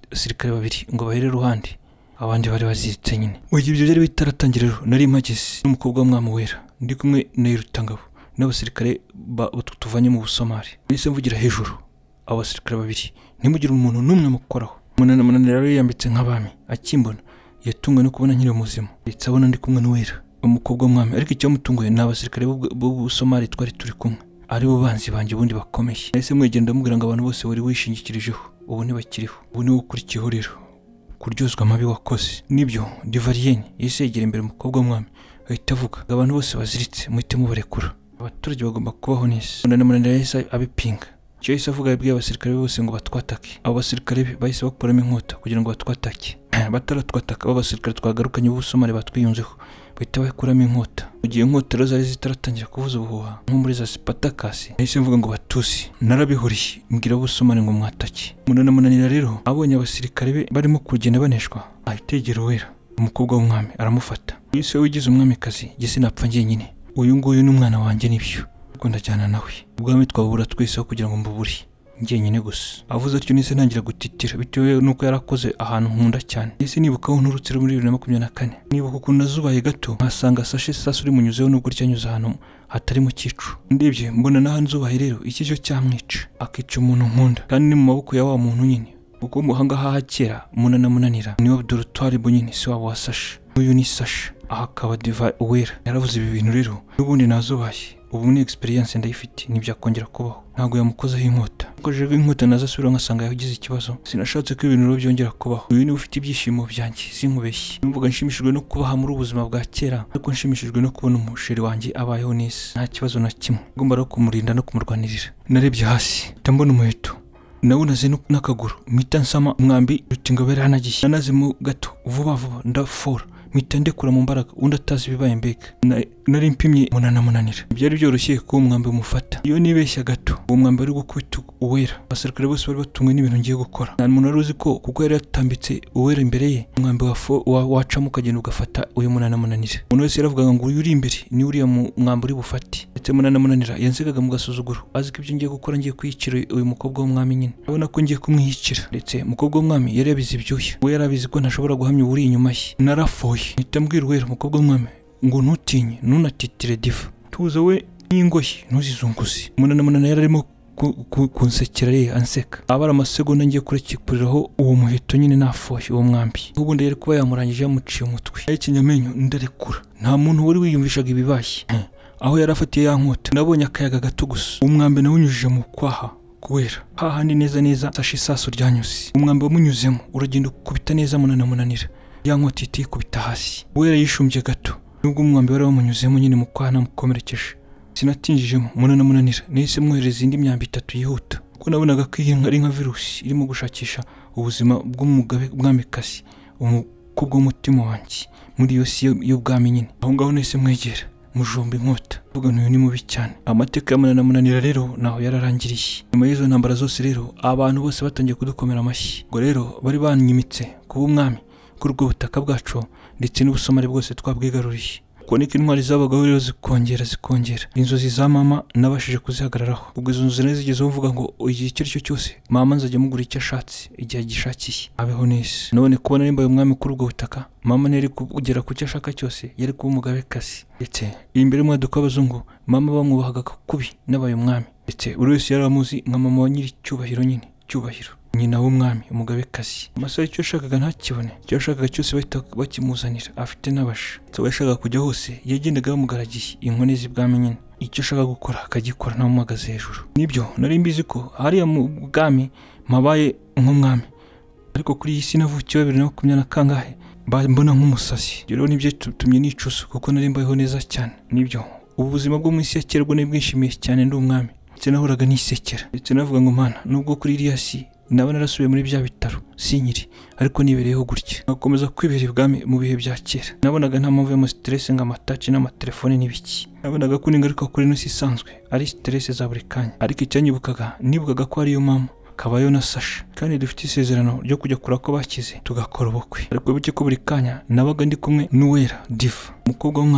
basirikare babiri ngo bahere ruhande abandi bari baziritse nyine. Mu gihe ibyo byari bitaratangira rero nari mageze n'umukobwa w'umwami wera ndi kumwe na Irutangabo n'abasirikare tuvanye mu Busomali. Nise mvugira hejuru abo basirikare babiri ntimugire umuntu n'umwe mukoraho. Munana rero yambitse nk'abami akimbona yatungwe no kubona nkiri muzima ndetse abona ndi kumwe n'uwera umukobwa w'umwami, ariko icyo mutunguye n'abasirikare b'Ubusomali twari turi kumwe ari bo banzi banjye ubundi bakomeye. Nahise mwegenda mubwira ngo abantu bose wari wishingikirijeho ubu ntibakiriho, ubu ni ukurikiyeho rero kuryozwa amabi wakoze. Nibyo Divariyeni yise yegera imbere umukobwa w'umwami ahita avuga abantu bose baziritse muhite mubarekura, abaturage bagomba kubaho neza. Munana yahise abipinga. Icyo yahise avuga yabwiye abasirikare bose ngo batwatake. Abo basirikare bahise bakuramo inkota kugira ngo batwatake. Bataratwataka abo basirikare twagarukanye b'Ubusomali batwiyunzeho bahita bakuramo inkota. Mu gihe inkota rero zari zitaratangira kuvuza ubuhuha nko muri za Spartacus, nahise mvuga ngo batusi narabihuriye mbwira Ubusomali ngo mwatake. Munanira rero abonye abasirikare be barimo kugenda baneshwa ahita yegera uwera umukobwa w'umwami aramufata. Yise wigize umwamikazi gese napfa njyenyine, uyu nguyu n'umwana wanjye nibyo ko ndajyana nawe. Ubwami twabura twese kugira ngo mbubure njyenyine gusa. Avuze atyo nise ntangira gutitira bitewe nuko yarakoze ahantu nkunda cyane. Nise nibuka aho nturutse muri 2024, nibuka ukuntu nazubaye gato nkasanga sashe sasa uri munyuzeho nubwo ryanyuze ahantu hatari mu cyicu. Ndebye mbona naho nzubaye rero iki cyo cyamwica akica umuntu nkunda kandi ni mu maboko ya wa muntu nyine uko muhanga hahakera munanira ni Abdul Twalib nyine si wabo wasashe. Uyu ni Sasha aha akaba Diva Uwera. Yaravuze ibi bintu rero n'ubundi nazubaye ubu ni experience ndayifite ntibyakongera kubaho. Ntabwo yamukozeho inkota ukojeje inkota nazasubira ngasanga yagize ikibazo. Sinashatse ko ibintu byongera kubaho. Uyu ni ufite ibyishimo byanjye sinkubeshye. Numvuga nshimishijwe no kubaha muri ubuzima bwa kera, ariko nshimishijwe no kubona umusheri wanjye abayeho neza nta kibazo na kimwe. Ngomba no kumurinda no kumurwanirira. Narebye hasi ndambona umuheto nawunaze n'akaguru mpita nsama umwambi Rutingabo yaranagiye. Nanaze mu gato vuba ndafora mpita ndekura mu mbaraga undi atazi bibaye mbega. Nari mpimye munanira byari byoroshye ko umwambi umufata. Iyo nibeshya gato uwo mwambi ari gukubita Uwera. Abasirikare bose bari batungwe n'ibintu ngiye gukora. Nta muntu aruzi ko kuko yari yatambitse Uwera imbere ye umwambi wacamo ukagenda ugafata uyu munanira. Umuntu wese yaravugaga ngo uyu uri imbere ni uriya mwambi uri bufate. Ndetse munanira yansigaga mu gasuzuguro azi ko ibyo ngiye gukora ngiye kwiyicira uyu mukobwa w'umwami nyine. Abona ko ngiye kumwiyicira. Ndetse umukobwa w'umwami yari yabizi ibyuya. We yarabizi ko ntashobora guhamya uri inyuma ye. Narafoye mpita mbwira Uwera umukobwa w'umwami ngo ntutinye nunatitire Diva tuze we n'ingoyi ntuzizunguze. Munanira yari arimo kunsekera ye anseka abara amasegonda ngiye kurekipuriraho uwo muheto nyine nafoye uwo mwambi. Ubundi yari kuba yamurangije yamuciye umutwe. Ikinyamenyo ndarekura nta muntu wari wiyumvishaga ibibaye. Aho yarafatiye ya nkota nabonye akayaga gato gusa. Umwambi nawunyujije mu kwaha Uwera hahandi neza Sashe isaso ryanyuze. Umwambi wamunyuzemo uragenda ukubita neza munanira ya nkota iti kubita hasi. Uwera yishumbye gato nubwo umwambi wari wamunyuzemo nyine mu kwaha namukomerekeje. Sinatinjijemo munanira nahise mwohereza indi myambi 3 yihuta kuko nabonaga ko iyi ari nka virusi irimo gushakisha ubuzima bw'umugabe bw'amikasi umukobwa w'umutima wanjye muri iyo si y'ubwami nyine. Aho ngaho nahise mwegera mujomba inkota vuga n'uyu ni mubi cyane. Amateka ya munanira rero naho yararangiriye. Nyuma y'izo ntambara zose rero abantu bose batangiye kudukomera amashyi ngo rero bari banyimitse kuba umwami kuri ubwo butaka bwacu ndetse n'Ubusomali bwose twabwigaruriye. Koneka intwari zabagaho rero zikongera inzozi za mama nabashije kuzihagararaho. Ubwo izo nzozi zigezeho mvuga ngo igihe icyo ari cyo cyose mama nzajya mugura icyo ashatse igihe gishakiye abeho neza. None kubona nimba uyu mwami kuri ubwo butaka mama nari kugera ku cyo ashaka cyose yari kuba umugabekazi. Ndetse imbere mu maduka y'abazungu mama bamwubahaga kubi n'abaye umwami. Ndetse buri wese yari amuzi nka mama wa nyiri cyubahiro nyine cyubahiro nyina w'umwami umugabekazi. Amasaha icyo yashakaga ntakibone, icyo yashakaga cyose bahita bakimuzanira afite n'abasha. Icyo yashakaga kujya hose yagendaga bamugaragiye inkone z'ibwami nyine. Icyo ashaka gukora akagikora ntamuhagaze hejuru. Nibyo nari mbizi ko hariya mu bwami mabaye nk'umwami, ariko kuri iyi si navukiye 2020 kangahe mbona nk'umusazi. Rero nibyo tumye nicuza kuko nari mbayeho neza cyane. Nibyo ubuzima bwo mu isi ya kera bwo nibwishimiye cyane ndi umwami. Ndetse nahoraga nisekera ndetse navuga ngo mana nubwo kuri iriya si naba narasubiye muri bya bitaro sinyiri ariko nibereyeho gutya nakomeza kwibera ibwami mu bihe bya kera. Nabonaga nta mpamvu ya stress nga amataci n'amatelefone n'ibiki. Nabonaga ko ningaruka kuri no sisanzwe ari stress za buri kanya, ariko nibukaga ko ariyo mama kabayo na Sasha kandi dufite isezerano ryo kujya kura ko bakize tugakora ubukwe. Ariko bike ko buri kanya nabaga ndi kumwe n'Uwera Diva umukobwa w'umwami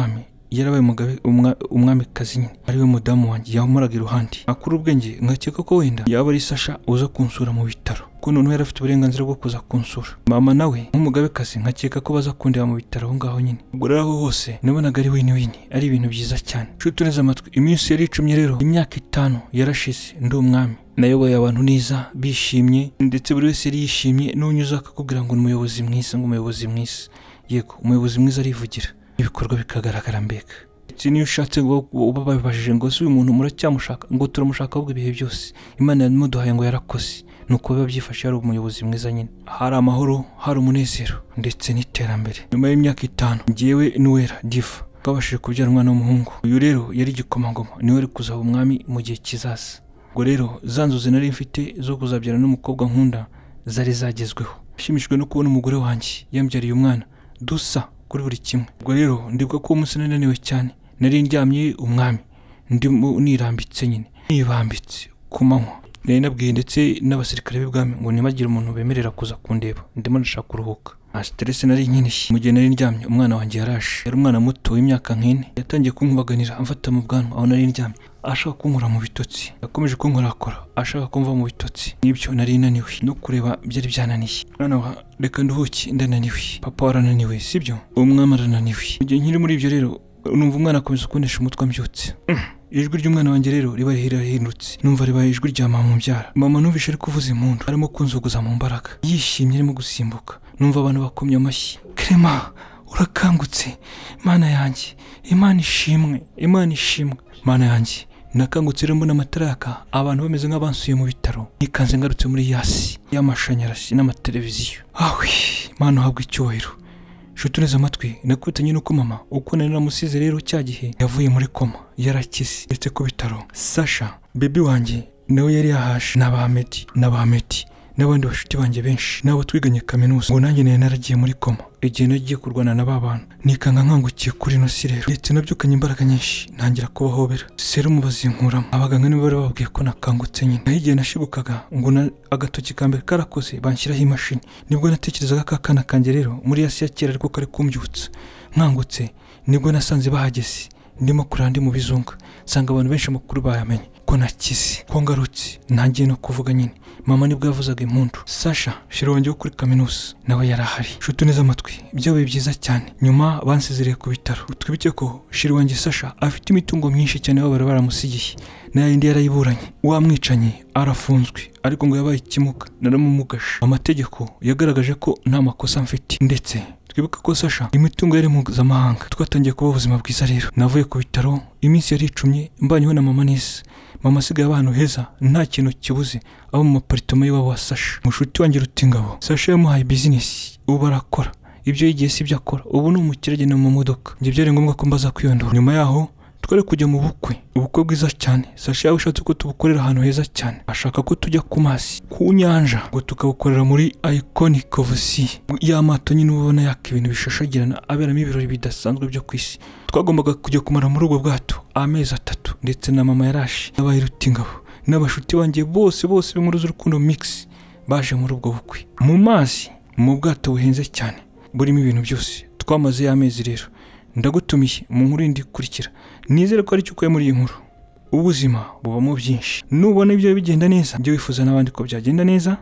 yarabaye umwamikazi nyine ariwe mudamu wanjye yahomoraga iruhande akura ubwenge ngakeka ko wenda yaba ari Sasha uza kunsura mu bitaro ko noneho yari afite uburenganzira bwo kuza kunsura mama nawe nk'umugabekazi nkakeka ko baza kundeba mu bitaro aho ngaho nyine ubwo rero aho hose nabonaga ari win ari ibintu byiza cyane nshuti neza amatwi iminsi yari icumye rero imyaka 5 yarashize ndi umwami nayoboye abantu neza bishimye ndetse buri wese yari yishimye n'unyuza akakubwira ngo umuyobozi mwiza ngo umuyobozi mwiza yego umuyobozi mwiza arivugira ibikorwa bikagaragara mbega niyo ushatse ngo ubabajije ngo si uyu muntu muracyamushaka ngo turamushaka ahubwo ibihe byose Imana yamuduhaye ngo yarakoze nuko biba byifashe ari umuyobozi mwiza nyine hari amahoro hari umunezero ndetse n'iterambere nyuma y'imyaka 5 ngiyewe n'uwera Diva twabashije kubyara umwana w'umuhungu uyu rero yari igikomangoma niwe ari kuzaba umwami mu gihe kizaza ngo rero zanzuze nari mfite zo kuzabyara n'umukobwa nkunda zari zagezweho shimishwe no kubona umugore wanjye yambyariye umwana dusa kuri buri kimwe ngo rero ndibwa ko umunsi nananiwe cyane nari ndyamye umwami ndimo nirambitse nyine nibambitse ku manywa nari nabwiye ndetse n'abasirikare b'ibwami ngo nimagire umuntu bemerera kuza kundeba ndimo ndashaka kuruhuka stress nari nyine mu gihe nari ndyamye umwana wanjye yarashe yari umwana muto w'imyaka 4 yatangiye kunkubaganira amfata mu bwanwa aho nari ndyamye ashaka kunkura mu bitotsi yakomeje kunkorakora ashaka kumva mu bitotsi nibyo nari naniwe no kureba byari byananiye mwana wa reka nduhuki ndananiwe papa warananiwe sibyo umwami arananiwe mu gihe nkiri muri ibyo rero numva umwana akomeza kunesha umutwe ambyutse ijwi ry'umwana wanjye rero riba rihindutse numva ribaye ijwi rya mama umbyara mama numvishe ari kuvuza impundu arimo kunzuguza mu mbaraga yishimye arimo gusimbuka numva abantu bakomye amashyi Clement urakangutse mana yanjye Imana ishimwe mana yanjye nakangutse rero mbona amatara yaka abantu bameze nk'abansuye mu bitaro nikanze ngarutse muri yasi y'amashanyarazi n'amateleviziyo awe Imana uhabwa icyubahiro nshuti neza amatwi nakubitanye nuko mama uko nari namusize rero cya gihe yavuye muri koma yarakize ndetse ku bitaro Sasha baby wanjye nawe yari yahashe n'abameti n'abandi bashuti banjye benshi nabo twiganye kaminuza ngo nanjye naragiye muri koma igihe nagiye kurwana na babana nikanga nkangukiye kuri no sirero ndetse nabyukanye imbaraga nyinshi ntangira kubahobera serumu bazinkuramo abaganga nibo bari babwiye ko nakangutse nyine nahigiye nashibukaga ngo agatoki kambere karakoze banshyiraho imashini nibwo natekerezaga kakana kanjye rero muri yasi ya kera ariko kari kumbyutsa nkangutse nibwo nasanze bahageze ndimo kurandi mu bizunga sanga abantu benshi makuru bayamenye ko nakize ko ngarutse ntangiye no kuvuga nyine mama nibwo yavuzaga impundu Sasha shiro wanjye kuri kaminuza nawe yarahari nshuti neza amatwi byabaye byiza cyane nyuma bansezereye ku bitaro twibike ko shiro wanjye Sasha afite imitungo myinshi cyane baba baramusigiye n'ayindi yarayiburanye wamwicanye arafunzwe ariko ngo yabaye ikimuka naramumugasha amategeko yagaragaje ko nta makosa mfite ndetse twibuka ko Sasha imitungo yari mpuzamahanga twatangiye kuba ubuzima bwiza rero navuye ku bitaro iminsi yari icumye mbanyweho na mama neza mama asigaye abantu heza nta kintu kibuze abo mu apartment y'iwabo wa Sasha mushuti wanjye Rutingabo Sasha yamuhaye business ubu barakora ibyo yigiye si byo akora ubu ni umukirage no mu modoka njye byari ngombwa ko mbaza kwiyondora nyuma yaho twari kujya mu ubukwe bwiza cyane Sasha yabishatse ko tubukorera ahantu heza cyane ashaka ko tujya ku mazi ku nyanja ngo tukabukorera muri Iconic of Sea y'amato nyine ubona yaka ibintu bishashagirana aberamo ibirori bidasanzwe byo kwisi twagombaga kujya kumara muri ubwo bwato amezi 3 ndetse na mama yarashe n'abaye Rutingabo n'abashuti banjye bose b'inkuru z'urukundo mix baje muri ubwo bukwe mu mazi mu bwato buhenze cyane burimo ibintu byose twamaze y'amezi rero ndagutumiye mu nkuru indi kurikira nizere ko ari cyo muri iyi nkuru ubuzima bubamo byinshi nubona ibyo bigenda neza byo wifuza n'abandi ko byagenda neza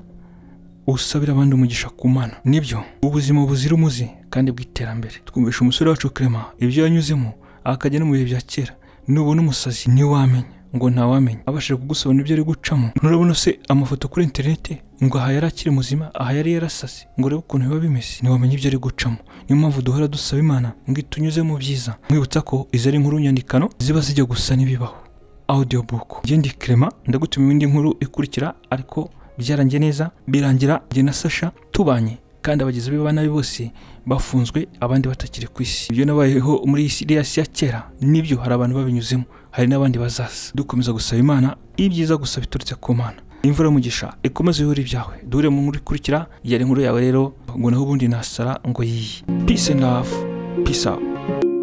usabira abandi umugisha ku Mana nibyo ubuzima buzira umuze kandi bw'iterambere twumvisha umusore wacu Clement ibyo yanyuzemo akajya no mu bihe bya kera nubona umusazi ni wamenya ngo nta wamenya abashije kugusobanura ibyo ari gucamo nurabona se amafoto kuri internet ngo aha yari akiri muzima aha yari yarasase ngo rebe ukuntu biba bimeze ni wamenya ibyo ari gucamo niyo mpamvu duhora dusaba Imana ngo itunyuze mu byiza mwibutsa ko izo ari inkuru nyandikano ziba zijya gusa n'ibibaho audiobook ngende Clement ndagutuma indi nkuru ikurikira ariko byarangiye neza birangira njye na Sasha tubanye kandi abagize b'abana bose bafunzwe abandi batakiri ku isi ibyo nabayeho muri isi ya kera nibyo hari abantu babinyuzemo hari n'abandi bazaza dukomeza gusaba Imana ibyiza gusa biturutse ku Mana imvura mugisha ikomeze yuri byawe dure mu nkuru ikurikira yari inkuru yawe rero ngo naho ubundi nasara ngo yiyi peace and love peace out